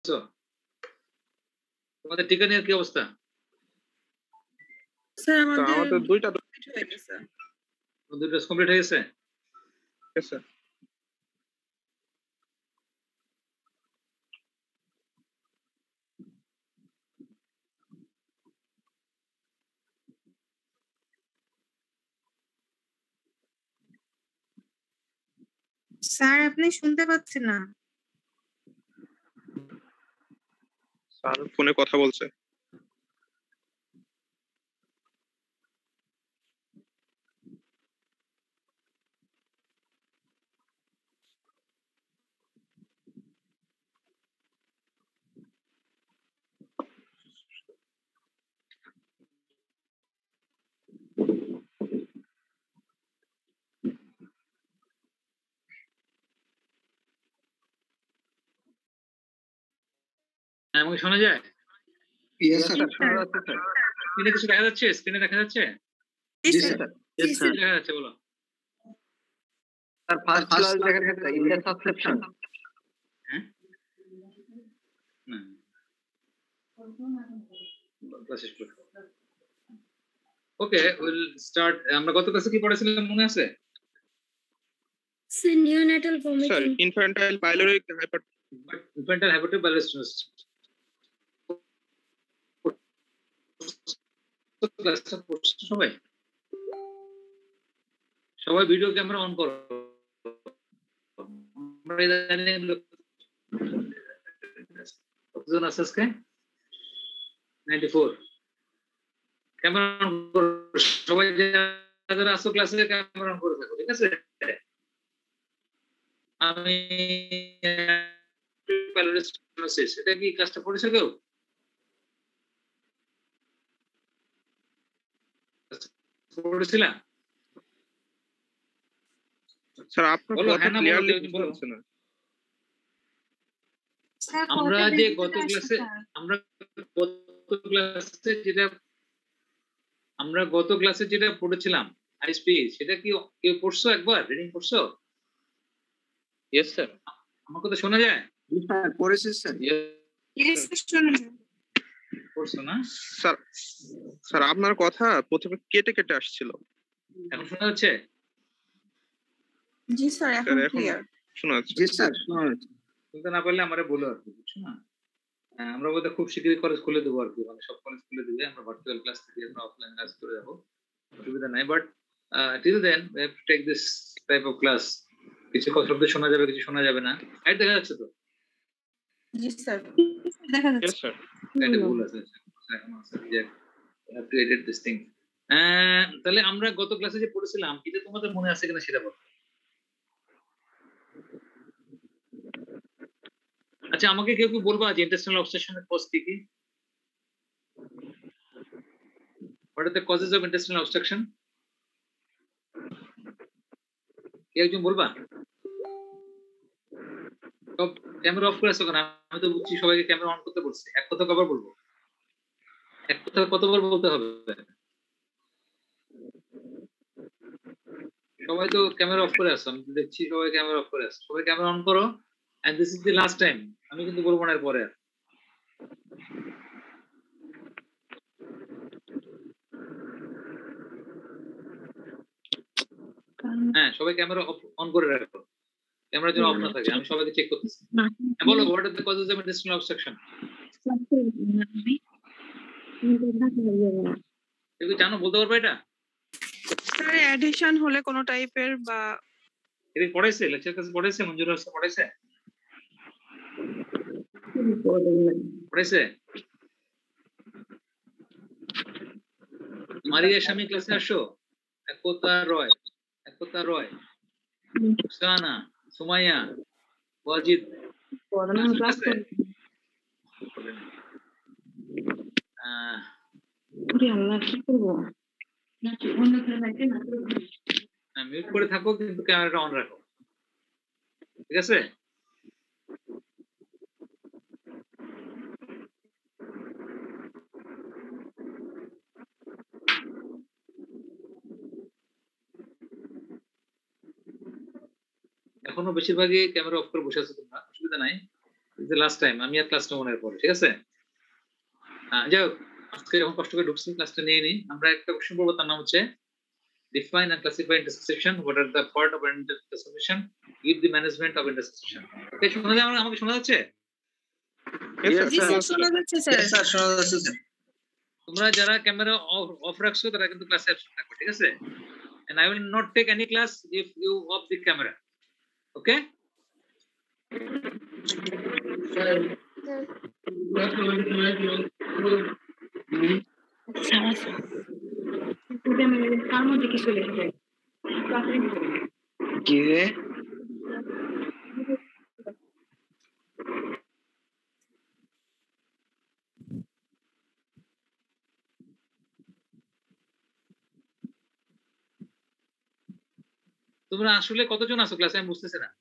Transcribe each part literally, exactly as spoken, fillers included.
তোমাদের টিকা নেওয়ার কি অবস্থা? স্যার আমাদের দুইটা কমপ্লিট হয়ে গেছে। দুটো কমপ্লিট হয়ে গেছে? Yes, sir. স্যার আপনি শুনতে পাচ্ছেন না? স্যার ফোনে কথা বলছে। আমাকে শোনা যায়? Yes, sir. শোনা যাচ্ছে, স্যার। স্ক্রিনে কিছু দেখা যাচ্ছে? স্ক্রিনে দেখা যাচ্ছে? জি, স্যার। জি, কি স্যার। দেখা যাচ্ছে বলো? স্যার ফার্স্ট ক্লাস দেখা যাচ্ছে ইন্টার সাবস্ক্রিপশন। হ্যাঁ? না। ক্লাস শেষ করো। Okay, will start. আমরা গত ক্লাসে কি পড়েছিলাম মনে আছে? Sir, neonatal Sir, vomiting. infantile pyloric hyper infantile hypertrophic ব্যালিস্ট্রাস ক্লাসটা পড়ছো সবাই? সবাই ভিডিও ক্যামেরা অন করো। আমরা ইদানিং কতজন আছে আজকে? ninety-four ক্যামেরা অন করো। সবাই যারা আছো ক্লাসে ক্যামেরা অন করে থাকো, ঠিক আছে? আমি প্যালোরিস্টোসিস এটা কি কাজটা করেছে কেউ? করেছিলাম? স্যার আপনার বলো, কথা হ্যাঁ না বলো, ক্লিয়ারলি কেউ বোঝা বলো। যাচ্ছে না। স্যার আমরা কয়টা যে বেজে গত আসছে, ক্লাসে স্যার? আমরা গত ক্লাসে যেটা আমরা গত ক্লাসে যেটা পড়েছিলাম আইএসপি, সেটা কি কেউ পড়ছো? একবার রিডিং পড়ছো? Yes sir. আমার কথা শোনা যায়? জি স্যার, পড়েছি স্যার। Yes, sir, শোনা যায়। পড়ছো না? স্যার স্যার আপনার কথা প্রথমে কেটে কেটে আসছিল। এখন শোনা যাচ্ছে? জি স্যার এখন স্যার এখন ক্লিয়ার। শোনা যাচ্ছে। জি স্যার, শোনা যাচ্ছে। শুনতে না পারলে আমারে বলো আর কি, বুঝছো না? আহ, আমরা বোধহয় খুব শীঘ্রই কলেজ খুলে দেবো আর কি, মানে সব কলেজ খুলে দিবে, আমরা ভার্চুয়াল ক্লাস থেকে আমরা অফলাইন ক্লাস করে যাবো, অসুবিধা নাই। But till then we have to take this type of class. কিছু কথা শব্দ শোনা যাবে, কিছু শোনা যাবে না। লাইট দেখা যাচ্ছে তো? জি স্যার দেখা ইয়েস যাচ্ছে। স্যার। লাইটে ভুল আছে, এখন আছে যে have to edit this thing. তাহলে আমরা গত ক্লাসে যে পড়েছিলাম এটা তোমাদের মনে আছে কিনা সেটা বলো। আচ্ছা, আমাকে কেউ কি বলবা যে ইন্টেস্টাইনাল অবস্ট্রাকশনের কজ কি কি? What are the causes of intestinal obstruction? কে একজন বলবা? সব ক্যামেরা অফ করে আছো কেন? আমি তো বুঝছি সবাইকে ক্যামেরা অন করতে বলছি। এক কথা কবার বলবো? এক কথা কতবার বলতে হবে? সবাই তো ক্যামেরা অফ করে আছো, আমি তো দেখছি সবাই ক্যামেরা অফ করে আছো। সবাই ক্যামেরা অন করো, and this is the last time. আমি কিন্তু বলবো না এরপরে। হ্যাঁ, সবাই ক্যামেরা অন করে রাখো, ক্যামেরা যেন অফ না থাকে। আমি সবাইকে চেক করতেছি। হ্যাঁ, বলো, what are the causes of intestinal obstruction? তুমি জানো, বলতে পারবে এটা? স্যার অ্যাডিশন হলে কোন টাইপের বা এটা পড়াইছে, লেকচার ক্লাসে পড়াইছে, মঞ্জুর হোসেন পড়াইছে পড়াইছে মারিয়া স্বামী ক্লাসে আসো। একতা রয়, একতা রয়, সুসানা, সুমাইয়া, ওয়াজিদ ক্লাসে? আহ মিউট করে থাকো, কিন্তু ক্যামেরাটা অন রাখো, ঠিক আছে? এখনো বেশিরভাগই ক্যামেরা অফ করে বসে আছো তোমরা, অসুবিধা নাই। দ্য লাস্ট টাইম আমি আর ক্লাসটা মনে পড়ে, ঠিক আছে? যাই হোক, আজকে যখন কষ্ট করে ঢুকছি ক্লাসটা নিয়ে নিই। আমরা একটা কোশ্চেন পড়বো, তার নাম হচ্ছে define and classify intersection. What are the part of an intersection? Give the management of intersection. Okay, শোনা যায়? আমাকে শোনা যাচ্ছে? জি স্যার, শোনা যাচ্ছে স্যার। স্যার শোনা যাচ্ছে স্যার। তোমরা যারা ক্যামেরা অফ রাখছো তারা কিন্তু ক্লাসে অ্যাবসেন্ট থাকবে, ঠিক আছে? And I will not take any class if you off the camera. Okay? কি রে? তোমরা আসলে কতজন আছো ক্লাসে আমি বুঝতেছি না।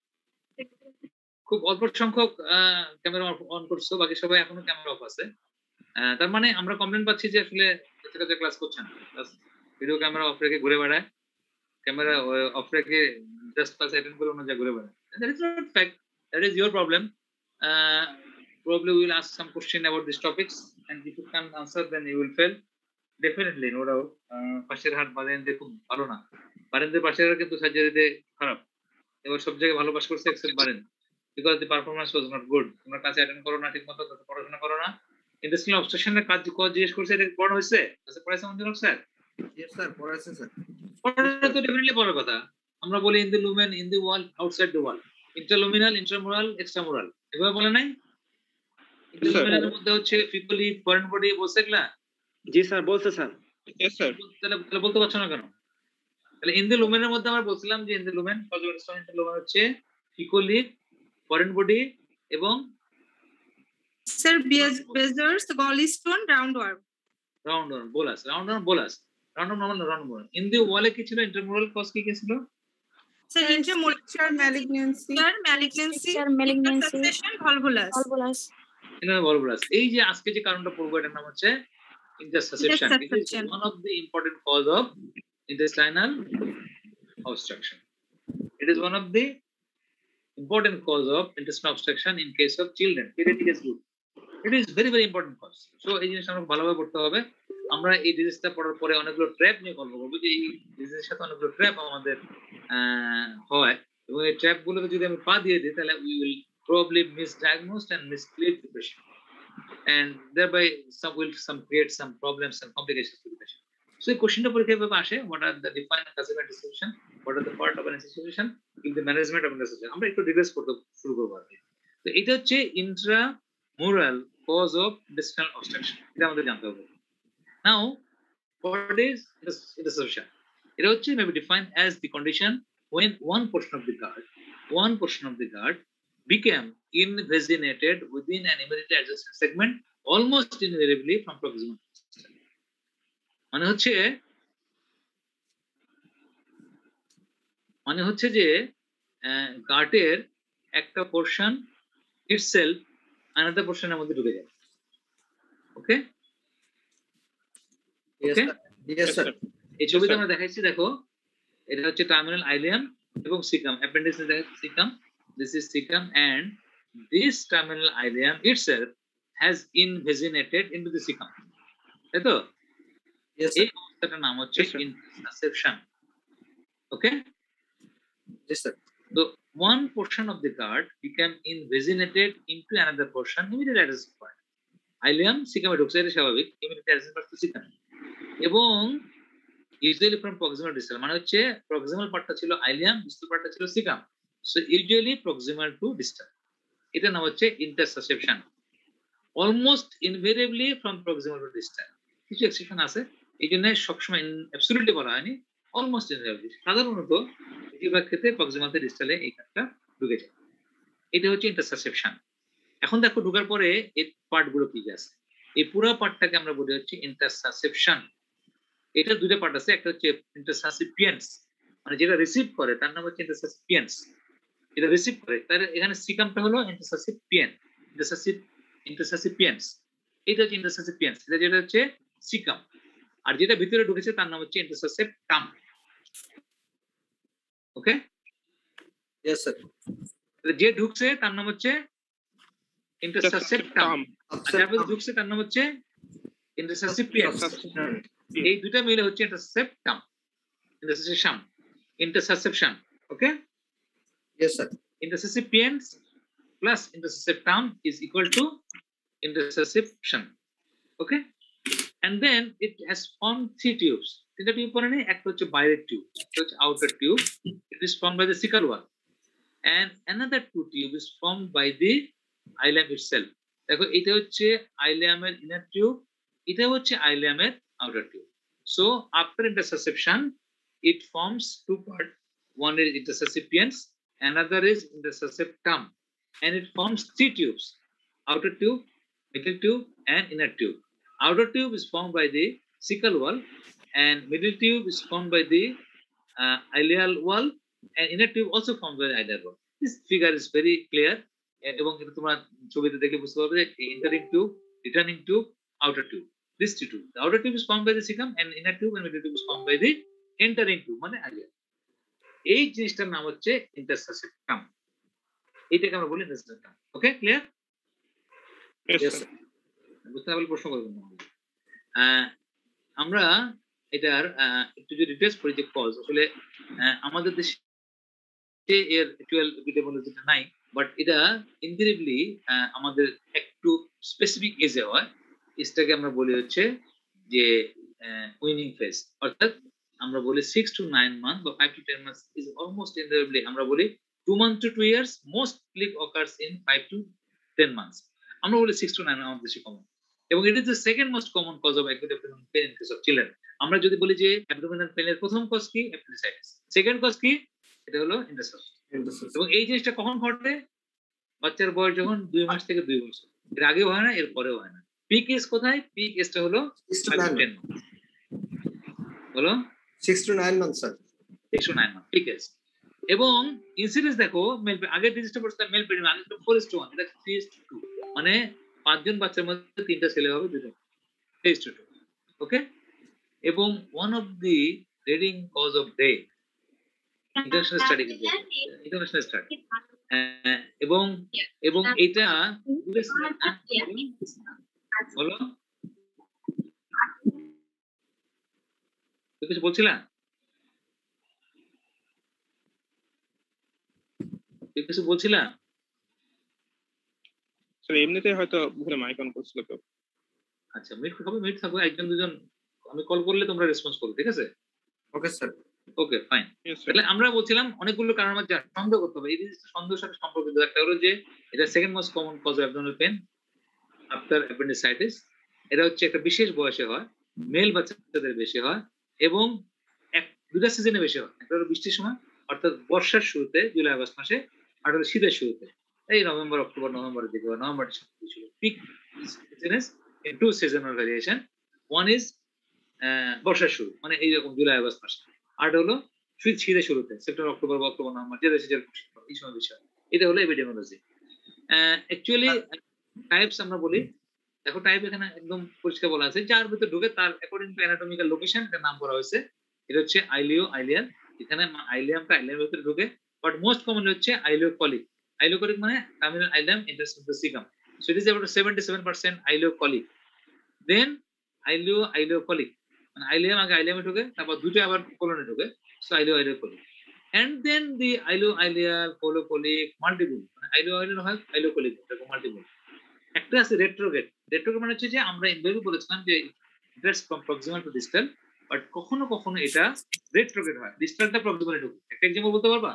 খুব অল্প সংখ্যক ক্যামেরা অন করছো, বাকি সবাই এখনো ক্যামেরা অফ আছে। তার মানে আমরা কমপ্লেন পাচ্ছি যে আসলে বাচ্চারা ক্লাস করছেন, ভিডিও ক্যামেরা অফ রেখে ঘুরে বেড়ায়, ক্যামেরা অফ রেখে জাস্ট ক্লাস অ্যাটেন্ড করে অন্য জায়গায় ঘুরে বেড়ায়। That is not fact, that is your problem. Probably we will ask some question about these topics, and if you can't answer then you will fail. Definitely, no doubt. পাশের হাট বারেন্দ্র খুব ভালো না, বারেন্দ্রের পাশের হাট কিন্তু সার্জারিতে খারাপ। এবার সব জায়গায় ভালো পাস করছে except Barendra, because the performance was not good. তোমরা কাছে অ্যাটেন্ড করো না, ঠিক মতো পড়াশোনা করো না। ইন্ডাস্ট্রিয়াল অবস্ট্রাকশনের কাজ কজ জিজ্ঞেস করছে, এটা পড়া হয়েছে? কাছে পড়াইছে মঞ্জুর স্যার? ইয়েস স্যার, পড়াচ্ছেন স্যার। পড়াটা তো ডেফিনেটলি পড়ার কথা। আমরা বলি in the lumen, in the wall, outside the wall, intraluminal, intramural, extramural, এভাবে বলে নাই? ইন্টারলুমিনালের মধ্যে হচ্ছে ফিকলি, ফরেন বডি বলছে না? জি স্যার, বলছে স্যার। Yes sir. তাহলে তাহলে বলতে পারছো না কেন? তাহলে ইন দ্য লুমেনের মধ্যে আমরা বলছিলাম যে in the lumen cosmetic lumen হচ্ছে ফিকলি, ফরেন বডি এবং sir bezoars, gallstone, round worm. Round worm, bolus, round worm, bolus, round worm normal round worm. In the ওয়ালে কি ছিল? ইন্টারমুরাল কজ কি কি ছিল? Sir intramural malignancy, sir malignancy, sir malignancy, suspension, volvulus, volvulus. In volvulus. এই যে আজকে যে কারণটা পড়বো এটার নাম হচ্ছে intersusception. It is one of the important cause of intestinal obstruction. It is one of the important cause of intestinal obstruction in case of children. Pediatric is good. It is very very important cause. So এই জিনিসটা আমরা ভালোভাবে পড়তে হবে। আমরা এই ডিজিজটা পড়ার পরে অনেকগুলো ট্র্যাপ নিয়ে গল্প করবো, যে এই ডিজিজের সাথে অনেকগুলো ট্র্যাপ আমাদের হয়, এবং এই ট্র্যাপ গুলোকে যদি আমি পা দিয়ে দিই তাহলে we will probably misdiagnose and mislead the patient, and thereby some will some create some problems and complications to the patient. So এই কোশ্চেনটা পরীক্ষায় ভাবে আসে, what are the defined and classified intersection, what are the part of an intersection, in the management of intersection. আমরা একটু details করতে শুরু করব আর কি। তো এটা হচ্ছে intramural cause of intestinal obstruction, এটা আমাদের জানতে হবে। Now what is intersection? এটা হচ্ছে may be defined as the condition when one portion of the guard one portion of the guard became invaginated within an immediately adjacent segment almost invariably from proximal. মানে হচ্ছে মানে হচ্ছে যে গার্টের একটা portion itself another পোরশনের মধ্যে ঢুকে যায়। Okay okay yes sir. এই ছবিতে আমরা দেখাইছি, দেখো এটা হচ্ছে টার্মিনাল আইলিয়াম এবং সিকাম, অ্যাপেন্ডিক্সে দেখাচ্ছি caecum, this is cecum, and this terminal ileum itself has invaginated into the cecum. তাই তো? এই অবস্থাটার নাম হচ্ছে intersusception. Okay? Yes sir. So one portion of the guard became invaginated into another portion immediately adjacent point. Ileum cecum ঢুকছে, এটা স্বাভাবিক, immediately adjacent part to cecum, এবং usually from proximal distal, মানে হচ্ছে proximal পার্টটা ছিল ileum, distal পার্টটা ছিল cecum. So usually proximal to distal. এটা নাম হচ্ছে intersusception. Almost invariably from proximal to distal. কিছু এক্সেপশন আছে, এই জন্য সবসময় অ্যাবসলিউটলি বলা হয়নি, অলমোস্ট ইনভেরিয়েবলি। সাধারণত বেশিরভাগ ক্ষেত্রে প্রক্সিমাল থেকে ডিস্টালে এই কাজটা ঢুকে যায়। এটা হচ্ছে ইন্টারসাসেপশন। এখন দেখো ঢোকার পরে এই পার্টগুলো কি আছে, এই পুরো পার্টটাকে আমরা বলি হচ্ছে ইন্টারসাসেপশন। এটা দুটো পার্ট আছে, একটা হচ্ছে ইন্টারসাসিপিয়েন্স, মানে যেটা রিসিভ করে তার নাম হচ্ছে ইন্টারসাসিপিয়েন্স, এটা রিসিভ করে তার এখানে সিকামটা হলো ইন্টারসাসিপিয়েন, ইন্টারসাসিপ ইন্টারসাসিপিয়েন্স, এটা হচ্ছে ইন্টারসাসিপিয়েন্স, এটা যেটা হচ্ছে সিকাম, আর যেটা ভিতরে ঢুকেছে তার নাম হচ্ছে ইন্টারসাসেপটাম। ওকে? Yes sir. যে ঢুকছে তার নাম হচ্ছে ইন্টারসেপ্টাম, তারপরে ঢুকছে তার নাম হচ্ছে ইন্টারসেপ্টিয়েন্স। এই দুইটা মিলে হচ্ছে intussusceptum, intussusception, intussusception. Okay, yes sir, intussuscipiens plus interceptum is equal to interception. Okay, and then it has formed three tubes. তিনটা টিউব পরে নেই, একটা হচ্ছে বাইরের টিউব, একটা হচ্ছে outer tube. It is formed by the cecal wall, and another two tube is formed by the ileum itself. দেখো এটা হচ্ছে ileum-এর inner tube, এটা হচ্ছে ileum-এর outer tube. So after interception, it forms two parts. One is intercipiens, another is interceptum, and it forms three tubes: outer tube, middle tube, and inner tube. Outer tube is formed by the cecal wall, and middle tube is formed by the uh, ileal wall, and inner tube also formed by the ileal wall. This figure is very clear, এবং এটা তোমরা ছবিতে দেখে বুঝতে পারবে যে entering tube, returning tube, outer tube. This two tube. The outer tube is formed by the cecum, and inner tube and middle tube is formed by the entering tube, মানে ileal. এই জিনিসটার নাম হচ্ছে ইন্টারসেপ্টাম। এইটাকে আমরা বলি intussusceptum. Okay, clear? Yes, sir. বুঝতে পারলে প্রশ্ন করবেন না। আমরা এটার একটু যদি ডিটেইলস পড়ি যে কজ আসলে আমাদের দেশে এর অ্যাকচুয়াল এপিডেমিওলজিটা নাই, বাট এটা ইনডিরেক্টলি আমাদের একটু স্পেসিফিক এজে হয়। এজটাকে আমরা বলি হচ্ছে যে উইনিং ফেজ, অর্থাৎ আমরা বলি সিক্স টু নাইন মান্থ বা five to ten months is almost indirectly আমরা বলি two month to two years, mostly occurs in five to ten months. আমরা বলি সিক্স টু নাইন আমাদের দেশে কমন, এবং it is the second most common cause of acute abdominal pain in case of children. আমরা যদি বলি যে abdominal পেইনের প্রথম কজ কি, অ্যাপেন্ডিসাইটিস, সেকেন্ড কজ কি, এটা হলো ইন্টারসেপ্শন। এবং এই জিনিসটা কখন ঘটে? বাচ্চার বয়স যখন দুই মাস থেকে দুই বছর, এর আগেও হয় না, এর পরেও হয় না। পিক এজ কোথায়? পিক এজটা হলো টেন হলো six to nine month sir, six to nine month peak age. এবং ইনসিডেন্স দেখো, মেল আগের ডিজিটটা পড়ছে মেল পেডিম, আগে ফোর ইস টু ওয়ান, এটা থ্রি ইস টু টু, মানে পাঁচজন বাচ্চার মধ্যে তিনটা ছেলে হবে, দুজন three is to two. Okay, এবং one of the leading cause of death, international study, international study, এবং এবং এটা বলো কিছু বলছিলাম, কিছু বলছিলাম স্যার এমনিতে হয়তো ভুলে মাইক অন করছিল তো। আচ্ছা, মিট হবে, মিট থাকবে, একজন দুজন আমি কল করলে তোমরা রেসপন্স করবে, ঠিক আছে? Okay sir, okay fine. তাহলে আমরা বলছিলাম অনেকগুলো কারণ মধ্যে সন্দেহ করতে হবে, এই জিনিসটা সন্দেহের সাথে সম্পর্কিত। একটা হলো যে এটা second most common cause of abdominal pain after appendicitis. এটা হচ্ছে একটা বিশেষ বয়সে হয়, মেল বাচ্চাদের বেশি হয়, এবং এক দুটা সিজনে বেশি হয়। একটা হলো বৃষ্টির সময়, অর্থাৎ বর্ষার শুরুতে জুলাই আগস্ট মাসে, আর হলো শীতের শুরুতে, এই নভেম্বর অক্টোবর নভেম্বরের দিকে, নভেম্বর ছিল peak seasons in two seasonal variation. One is বর্ষার শুরু, মানে এইরকম জুলাই আগস্ট মাসে, আর হলো শীত শীতের শুরুতে, সেপ্টেম্বর অক্টোবর বা অক্টোবর নভেম্বর, যে দেশে যেরকম এই সময় বিষয়। এটা হলো এপিডেমিওলজি। অ্যাকচুয়ালি টাইপস আমরা বলি, দেখো টাইপ এখানে একদম পরিষ্কার বলা আছে, যার ভিতরে ঢুকে তার অ্যাকর্ডিং টু অ্যানাটমিক্যাল লোকেশন এটা নাম করা হয়েছে। এটা হচ্ছে আইলিও আইলিয়াল, এখানে আইলিয়ামটা আইলিয়ামের ভিতরে ঢুকে, বাট মোস্ট কমন হচ্ছে আইলিওকলিক। আইলিওকলিক মানে terminal ileum intussuscept the caecum, so it is about seventy-seven percent ileocolic. Then ileo ileocolic মানে আইলিয়াম আগে আইলিয়ামে ঢুকে, তারপর দুটো আবার কোলনে ঢুকে, so ileo ileocolic. And then the ileo ileal colocolic multiple, মানে আইলিও আইলিয়াল হয় আইলিওকলিক, এরকম মাল্টিপল। একটা আছে রেট্রোগেট। রেট্রোগেট মানে হচ্ছে যে আমরা ইনভেরি বলেছিলাম যে it's from proximal to distal, but কখনো কখনো এটা রেট্রোগেট হয়, ডিস্টালটা প্রক্সিমালে ঢুকে। একটা এক্সাম্পল বলতে পারবা?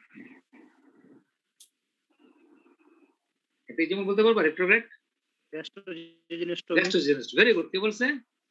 একটা এক্সাম্পল বলতে পারবা রেট্রোগেট? গ্যাস্ট্রোজেনিস্ট, ভেরি গুড। কে বলছে?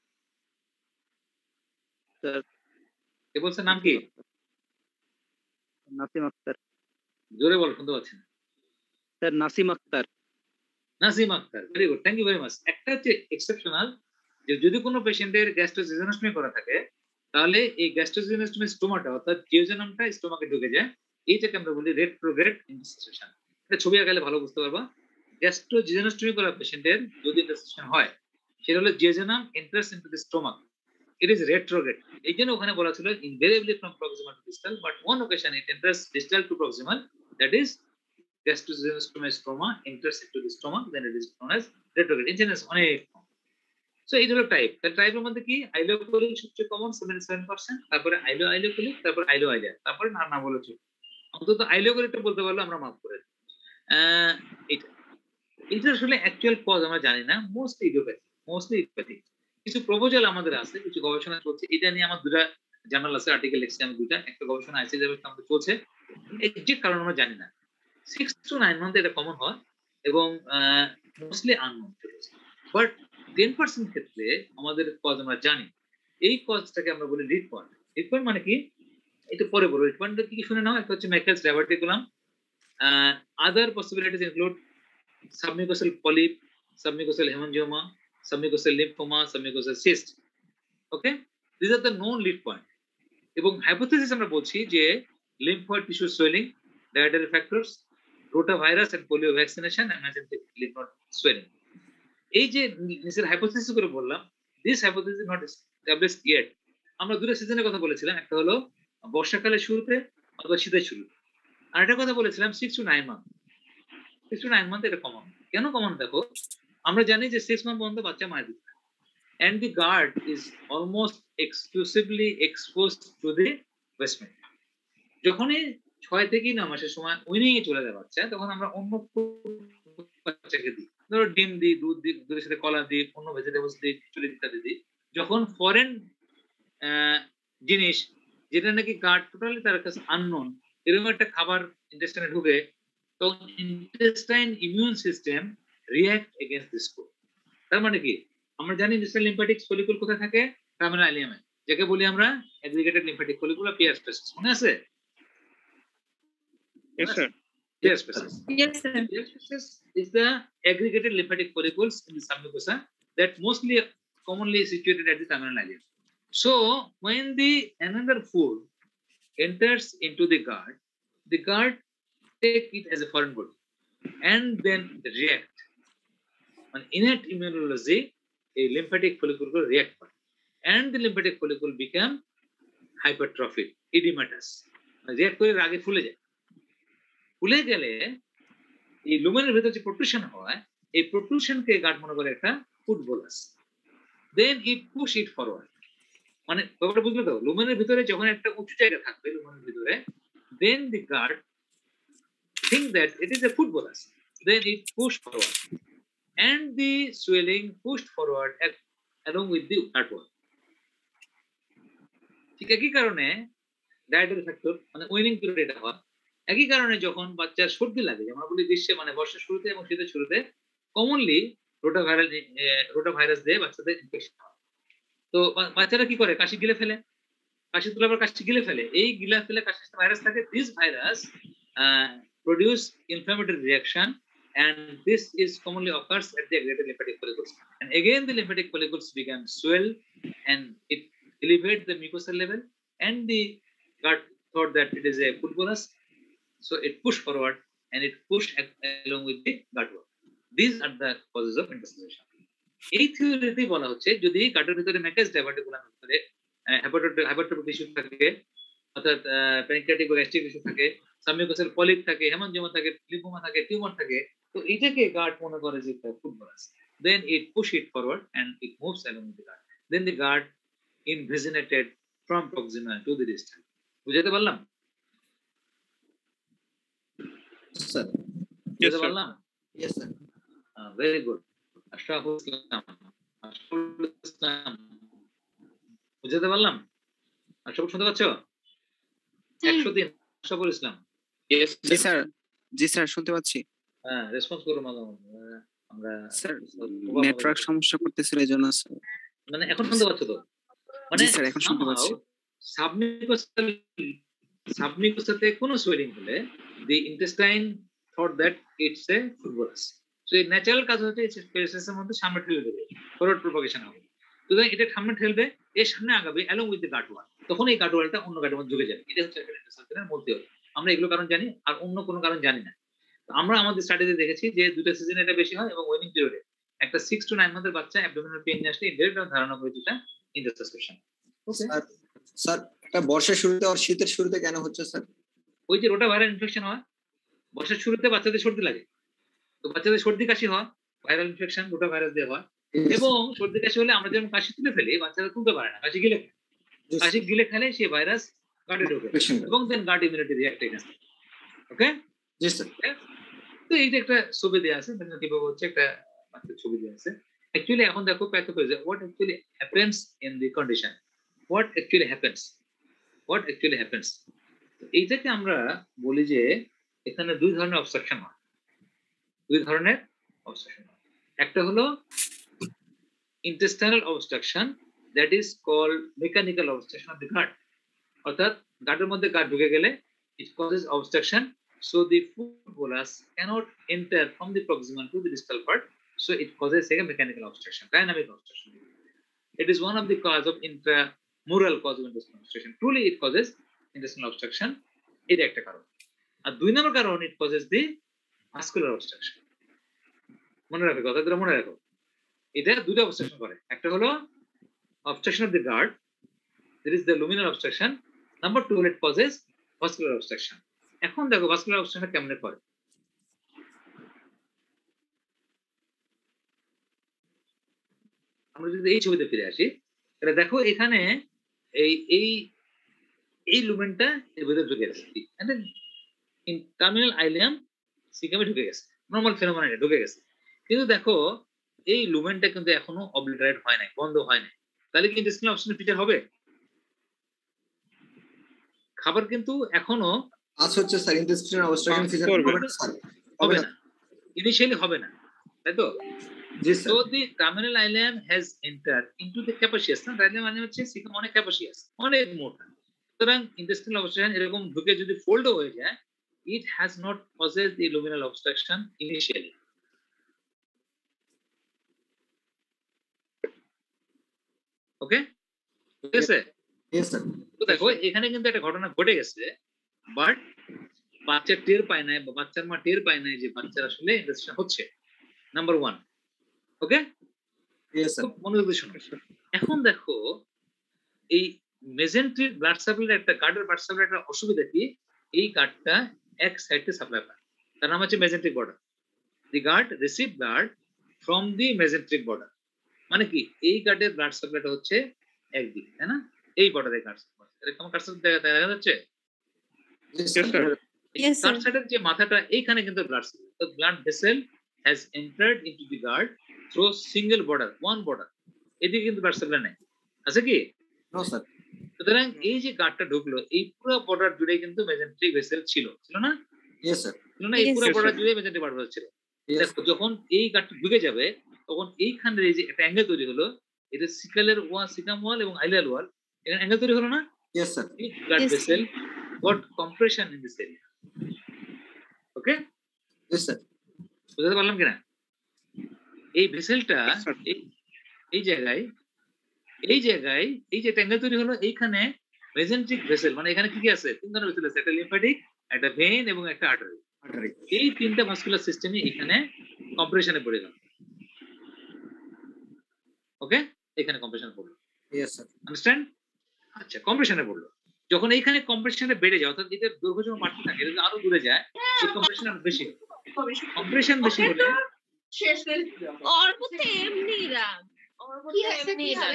স্যার কে বলছে, নাম কি? নাসিম আক্তার। জোরে বল, শুনতে পাচ্ছি না। Sir Nasim Akhtar. Nasim Akhtar, very good, thank you very much. একটা হচ্ছে এক্সেপশনাল, যে যদি কোনো পেশেন্টের গ্যাস্ট্রোজেনিস্টমি করা থাকে, তাহলে এই গ্যাস্ট্রোজেনিস্টমি স্টোমাটা অর্থাৎ জিওজেনামটা স্টোমাকে ঢুকে যায়, এইটাকে আমরা বলি রেট্রোগ্রেড ইন্টারসেপশন। এটা ছবি আঁকালে ভালো বুঝতে পারবা। গ্যাস্ট্রোজেনিস্টমি করা পেশেন্টের যদি ইন্টারসেপশন হয়, সেটা হলো jejunum enters into the stomach, it is retrograde. এই জন্য ওখানে বলা ছিল invariably from proximal to distal, but one occasion it enters distal to proximal, that is gastrointestinal stroma enters into the stomach, then it is known as retrograde. Incidence অনেক কম। So এই হলো type. তার টাইপের মধ্যে কি আইলোকোলিক সবচেয়ে কমন seventy-seven percent, তারপরে আইলো আইলোকোলিক, তারপরে আইলো আইলিয়া, তারপরে না না বলে চলে। অন্তত আইলোকোলিকটা বলতে পারলে আমরা মাফ করে দিই। আহ এটা এটা আসলে অ্যাকচুয়াল কজ আমরা জানি না, মোস্টলি ইডিওপ্যাথিক, মোস্টলি ইডিওপ্যাথিক। কিছু প্রপোজাল আমাদের আছে, কিছু গবেষণা চলছে, এটা নিয়ে আমার দুটা জার্নাল আছে, আর্টিকেল লিখছি আমি দুটা, একটা গবেষণা আছে যেটা আমাদের চলছে, এক্সাক্ট কারণ আমরা জানি না। সিক্স টু নাইন মান্থ এটা কমন হয় এবং mostly unknown, but ten percent ক্ষেত্রে আমাদের কজ আমরা জানি। এই কজটাকে আমরা বলি লিড পয়েন্ট। লিড পয়েন্ট মানে কি, এটা পরে বলবো। লিড পয়েন্ট কি শুনে নাও, একটা হচ্ছে Meckel's diverticulum, other possibilities include submucosal polyp, submucosal hemangioma, submucosal lymphoma, submucosal cyst. Okay, these are the known lead point. এবং hypothesis আমরা বলছি যে lymphoid tissue swelling, dietary factors, rotavirus and polio vaccination and mesenteric lymph node swelling. এই যে নিচের hypothesis করে বললাম, this hypothesis is not established yet. আমরা দুটো সিজনের কথা বলেছিলাম, একটা হলো বর্ষাকালের শুরুতে অথবা শীতের শুরুতে, আর একটা কথা বলেছিলাম six to nine month. Six to nine month এটা কমন। কেন কমন? দেখো, আমরা জানি যে সিক্স মান্থ পর্যন্ত বাচ্চা মায়ের দিতে থাকে, and the guard is almost exclusively exposed to the breast milk. যখনই ছয় থেকে নয় মাসের সময় উইনিং এ চলে যায় বাচ্চা, তখন আমরা অন্য বাচ্চাকে দিই, ধরো ডিম দিই, দুধ দিই, দুধের সাথে কলা দিই, অন্য ভেজিটেবলস দিই, খিচুড়ি ইত্যাদি দিই। যখন ফরেন জিনিস যেটা নাকি গার্ড টোটালি তার কাছে আননোন, এরকম একটা খাবার ইন্টেস্টাইনে ঢুকে, তখন intestine immune system react against this food. তার মানে কি, আমরা জানি ইন্টেস্টাইন লিম্ফ্যাটিক ফলিকুল কোথায় থাকে? প্রাইমারি আইলিয়ামে, যাকে বলি আমরা অ্যাগ্রিগেটেড লিম্ফ্যাটিক ফলিকুল বা পিয়ার স্পেসিস। মনে আছে? Yes sir. Pier species. Yes, sir. Pier species is the aggregated lymphatic follicles in the submucosa that mostly commonly situated at the terminal ileum. So when the another food enters into the guard, the guard take it as a foreign body and then react. On innate immunology, a lymphatic follicle will react, and the lymphatic follicle become hypertrophic, edematous. React করে আগে ফুলে যায়। ফুলে গেলে এই লুমেনের ভিতরে যে protrusion হয়, এই প্রোট্রুশনকে গার্ড মনে করে একটা food bolus, then it push it forward. মানে ব্যাপারটা বুঝলে তো? লুমেনের ভিতরে যখন একটা উঁচু জায়গা থাকবে লুমেনের ভিতরে, then the gut think that it is a food bolus, then it pushed forward and the swelling pushed forward at, along with the guardwall. ঠিক একই কারণে ডায়েটারি ফ্যাক্টর মানে উইনিং পিরিয়ড এটা হয়। একই কারণে যখন বাচ্চার সর্দি লাগে, আমরা বলি গ্রীষ্মে মানে বর্ষার শুরুতে এবং শীতের শুরুতে কমনলি রোটাভাইরাল রোটাভাইরাস দিয়ে বাচ্চাদের ইনফেকশন হয়। তো বাচ্চারা কি করে? কাশি গিলে ফেলে, কাশি তুলে আবার কাশি গিলে ফেলে। এই গিলা ফেলে কাশির ভাইরাস থাকে। This virus produce inflammatory reaction, and this is commonly occurs at the aggregated lymphatic follicles, and again the lymphatic follicles become swell and it elevates the mucosal level, and the gut thought that it is a food bolus, so it push forward and it push along with the gut wall. These are the causes of intestination. এই থিওরিতে বলা হচ্ছে যদি গাটের ভিতরে Meckel's diverticulum ভিতরে hypertrophic tissue থাকে, অর্থাৎ pancreatic বা গ্যাস্ট্রিক টিস্যু থাকে, সাবমিউকোসাল পলিপ থাকে, হেমানজিওমা থাকে, লিম্ফোমা থাকে, টিউমার থাকে, তো এটাকে গার্ড মনে করে যে food bolus, then it push it forward and it moves along with the gut, then the gut invaginated from proximal to the distal. বুঝাতে পারলাম? স্যার বুঝাতে পারলাম? Yes sir. Very good. Ashraful Islam, Ashraful Islam বুঝাতে পারলাম? আশরাফুল শুনতে পাচ্ছ? একশো তিন আশরাফুল ইসলাম। জি স্যার, জি স্যার শুনতে পাচ্ছি। হ্যাঁ, রেসপন্স করো মাঝে মাঝে। আমরা স্যার নেটওয়ার্ক সমস্যা করতেছিল এজন্য স্যার। মানে এখন শুনতে পাচ্ছ তো? মানে স্যার এখন শুনতে পাচ্ছি। সাবমিউকোসাল সাবমিউকোসাতে কোনো সোয়েলিং হলে the intestine thought that it's a food bolus. So এই ন্যাচারাল কাজ হচ্ছে পেরিসেসের মধ্যে সামনে ঠেলে দেবে, ফরওয়ার্ড প্রপাগেশন হবে। তো এটা সামনে ঠেলবে, এর সামনে আগাবে along with the gut wall, তখন এই গাট ওয়ালটা অন্য গাটের মধ্যে ঢুকে যাবে। এটা হচ্ছে ইন্টেস্টাইনের মূল থিওরি। আমরা এগুলো কারণ জানি, আর অন্য কোনো কারণ জানি না। আমরা আমাদের স্টাডিতে দেখেছি যে দুটো সিজনে এটা বেশি হয় এবং ওয়েনিং পিরিয়ডে একটা সিক্স টু নাইন মান্থের বাচ্চা অ্যাবডোমিনাল পেইন নিয়ে আসলে ইনডাইরেক্ট ধারণা করে যেটা ইন্টারসেপশন। ওকে স্যার, স্যার এটা বর্ষার শুরুতে আর শীতের শুরুতে কেন হচ্ছে স্যার? ওই যে রোটা ভাইরাল ইনফেকশন হয়, বর্ষার শুরুতে বাচ্চাদের সর্দি লাগে, তো বাচ্চাদের সর্দি কাশি হয়, ভাইরাল ইনফেকশন গোটা ভাইরাস দিয়ে হয়, এবং সর্দি কাশি হলে আমরা যেমন কাশি তুলে ফেলি, বাচ্চারা তুলতে পারে না, কাশি গিলে কাশি গিলে খেলে সেই ভাইরাস গার্ডে ঢোকে এবং then gut immunity react against. Okay, জি স্যার। তো এই যে একটা ছবি দেওয়া আছে, কিভাবে হচ্ছে একটা বাচ্চার ছবি দেওয়া আছে। অ্যাকচুয়ালি এখন দেখো pathology, what actually happens in the condition, what actually happens, what actually happens. এইটাকে আমরা বলি যে এখানে দুই ধরনের অবস্ট্রাকশন হয়, দুই ধরনের অবস্ট্রাকশন হয়। একটা হলো intestinal obstruction, that is called mechanical obstruction of the gut, অর্থাৎ গাটের মধ্যে গাট ঢুকে গেলে it causes obstruction, so the food bolus cannot enter from the proximal to the distal part, so it causes a mechanical obstruction, dynamic obstruction. It is one of the cause of intramural cause of intestinal obstruction. Truly it causes intestinal obstruction. এটা একটা কারণ। আর দুই নম্বর কারণ, it causes the vascular obstruction. মনে রাখো, কথা দুটো মনে রাখো, এটা দুটো অবস্ট্রাকশন করে। একটা হলো obstruction of the gut, there is the luminal obstruction. Number two, it causes vascular obstruction. এখন দেখো vascular obstruction কেমনে করে। আমরা যদি এই ছবিতে ফিরে আসি, তাহলে দেখো এখানে এই এই এই লুমেনটা এর ভিতরে ঢুকে গেছে, টার্মিনাল আইলিয়াম সিকামে ঢুকে গেছে, নরমাল ফেনোমেনন ঢুকে গেছে, কিন্তু দেখো এই লুমেনটা কিন্তু এখনো অবলিটারেট হয় নাই, বন্ধ হয় নাই। তাহলে কি ইন্টেস্টিনাল অবস্ট্রাকশন ফিচার হবে? খাবার কিন্তু এখনো আচ্ছা হচ্ছে স্যার, ইন্টেস্টিনাল অবস্ট্রাকশন ফিচার হবে না স্যার, হবে না, ইনিশিয়ালি হবে না, তাই তো? জি sir. So the terminal ileum has entered into the capacious, না ileum মানে হচ্ছে সিকাম অনেক capacious, অনেক মোটা, সুতরাং ইন্টেস্টিনাল অবস্ট্রাকশন এরকম ঢুকে যদি ফোল্ড হয়ে যায়, it has not caused the luminal obstruction initially. Okay, ঠিক আছে? Yes sir. তো দেখো এখানে কিন্তু একটা ঘটনা ঘটে গেছে, বাট বাচ্চা টের পায় না, বা বাচ্চার মা টের পায় না যে বাচ্চার আসলে ইন্টেস্টিন হচ্ছে, number one. Okay, yes sir. মনোযোগ দিয়ে শোনো। এখন দেখো এই মেজেন্ট্রিক ব্লাড সাপ্লাই, একটা গার্ডের ব্লাড সাপ্লাই একটা অসুবিধা কি, এই গার্ডটা এক সাইডে সাপ্লাই পায়, তার নাম হচ্ছে mesenteric border. The gut receive blood from the mesenteric border, মানে কি এই গার্ডের ব্লাড সাপ্লাইটা হচ্ছে একদিকে, তাই না? এই বর্ডারে গার্ড সাপ্লাই, এরকম কার্সার দেখা যাচ্ছে। কার্সারের যে মাথাটা, এইখানে কিন্তু ব্লাড সাপ্লাই, তো blood vessel has entered into the gut through single border, one border, এদিকে কিন্তু ব্লাড সাপ্লাই নাই, আছে কি? No sir. সুতরাং এই যে গার্ডটা ঢুকলো, এই পুরো বর্ডার জুড়ে কিন্তু মেজেন্ট্রিক ভেসেল ছিল, ছিল না? Yes sir. ছিল না? এই পুরো বর্ডার জুড়ে মেজেন্ট্রিক ব্লাড ভেসেল ছিল। দেখো যখন এই গার্ডটা ঢুকে যাবে, তখন এইখানে এই যে একটা অ্যাঙ্গেল তৈরি হলো, এটা সিকালের ওয়াল, সিকাম ওয়াল এবং আইলিয়াল ওয়াল, এখানে অ্যাঙ্গেল তৈরি হলো না? Yes sir. এই blood vessel got compression in this area. Okay, yes sir. বুঝতে পারলাম কিনা? এই ভেসেলটা এই জায়গায়, এই জায়গায় এই যে অ্যাঙ্গেল তৈরি হলো, এইখানে মেজেন্ট্রিক ভেসেল, মানে এখানে কি কি আছে? তিন ধরনের ভেসেল আছে, একটা লিম্ফ্যাটিক, একটা ভেইন এবং একটা আর্টারি। আর্টারি। এই তিনটা ভাস্কুলার সিস্টেমে এখানে কম্প্রেশনে পড়ে গেল। ওকে, এখানে কম্প্রেশনে পড়লো। Yes sir. আন্ডারস্ট্যান্ড? আচ্ছা, কম্প্রেশনে পড়লো। যখন এইখানে কম্প্রেশনে বেড়ে যায়, অর্থাৎ এদের দৈর্ঘ্য যখন বাড়তে থাকে, এটা আরো দূরে যায়, এই কম্প্রেশন আরো বেশি, কম্প্রেশন বেশি হলে অর্বতে এমনি রাম অর্বতে এমনি রাম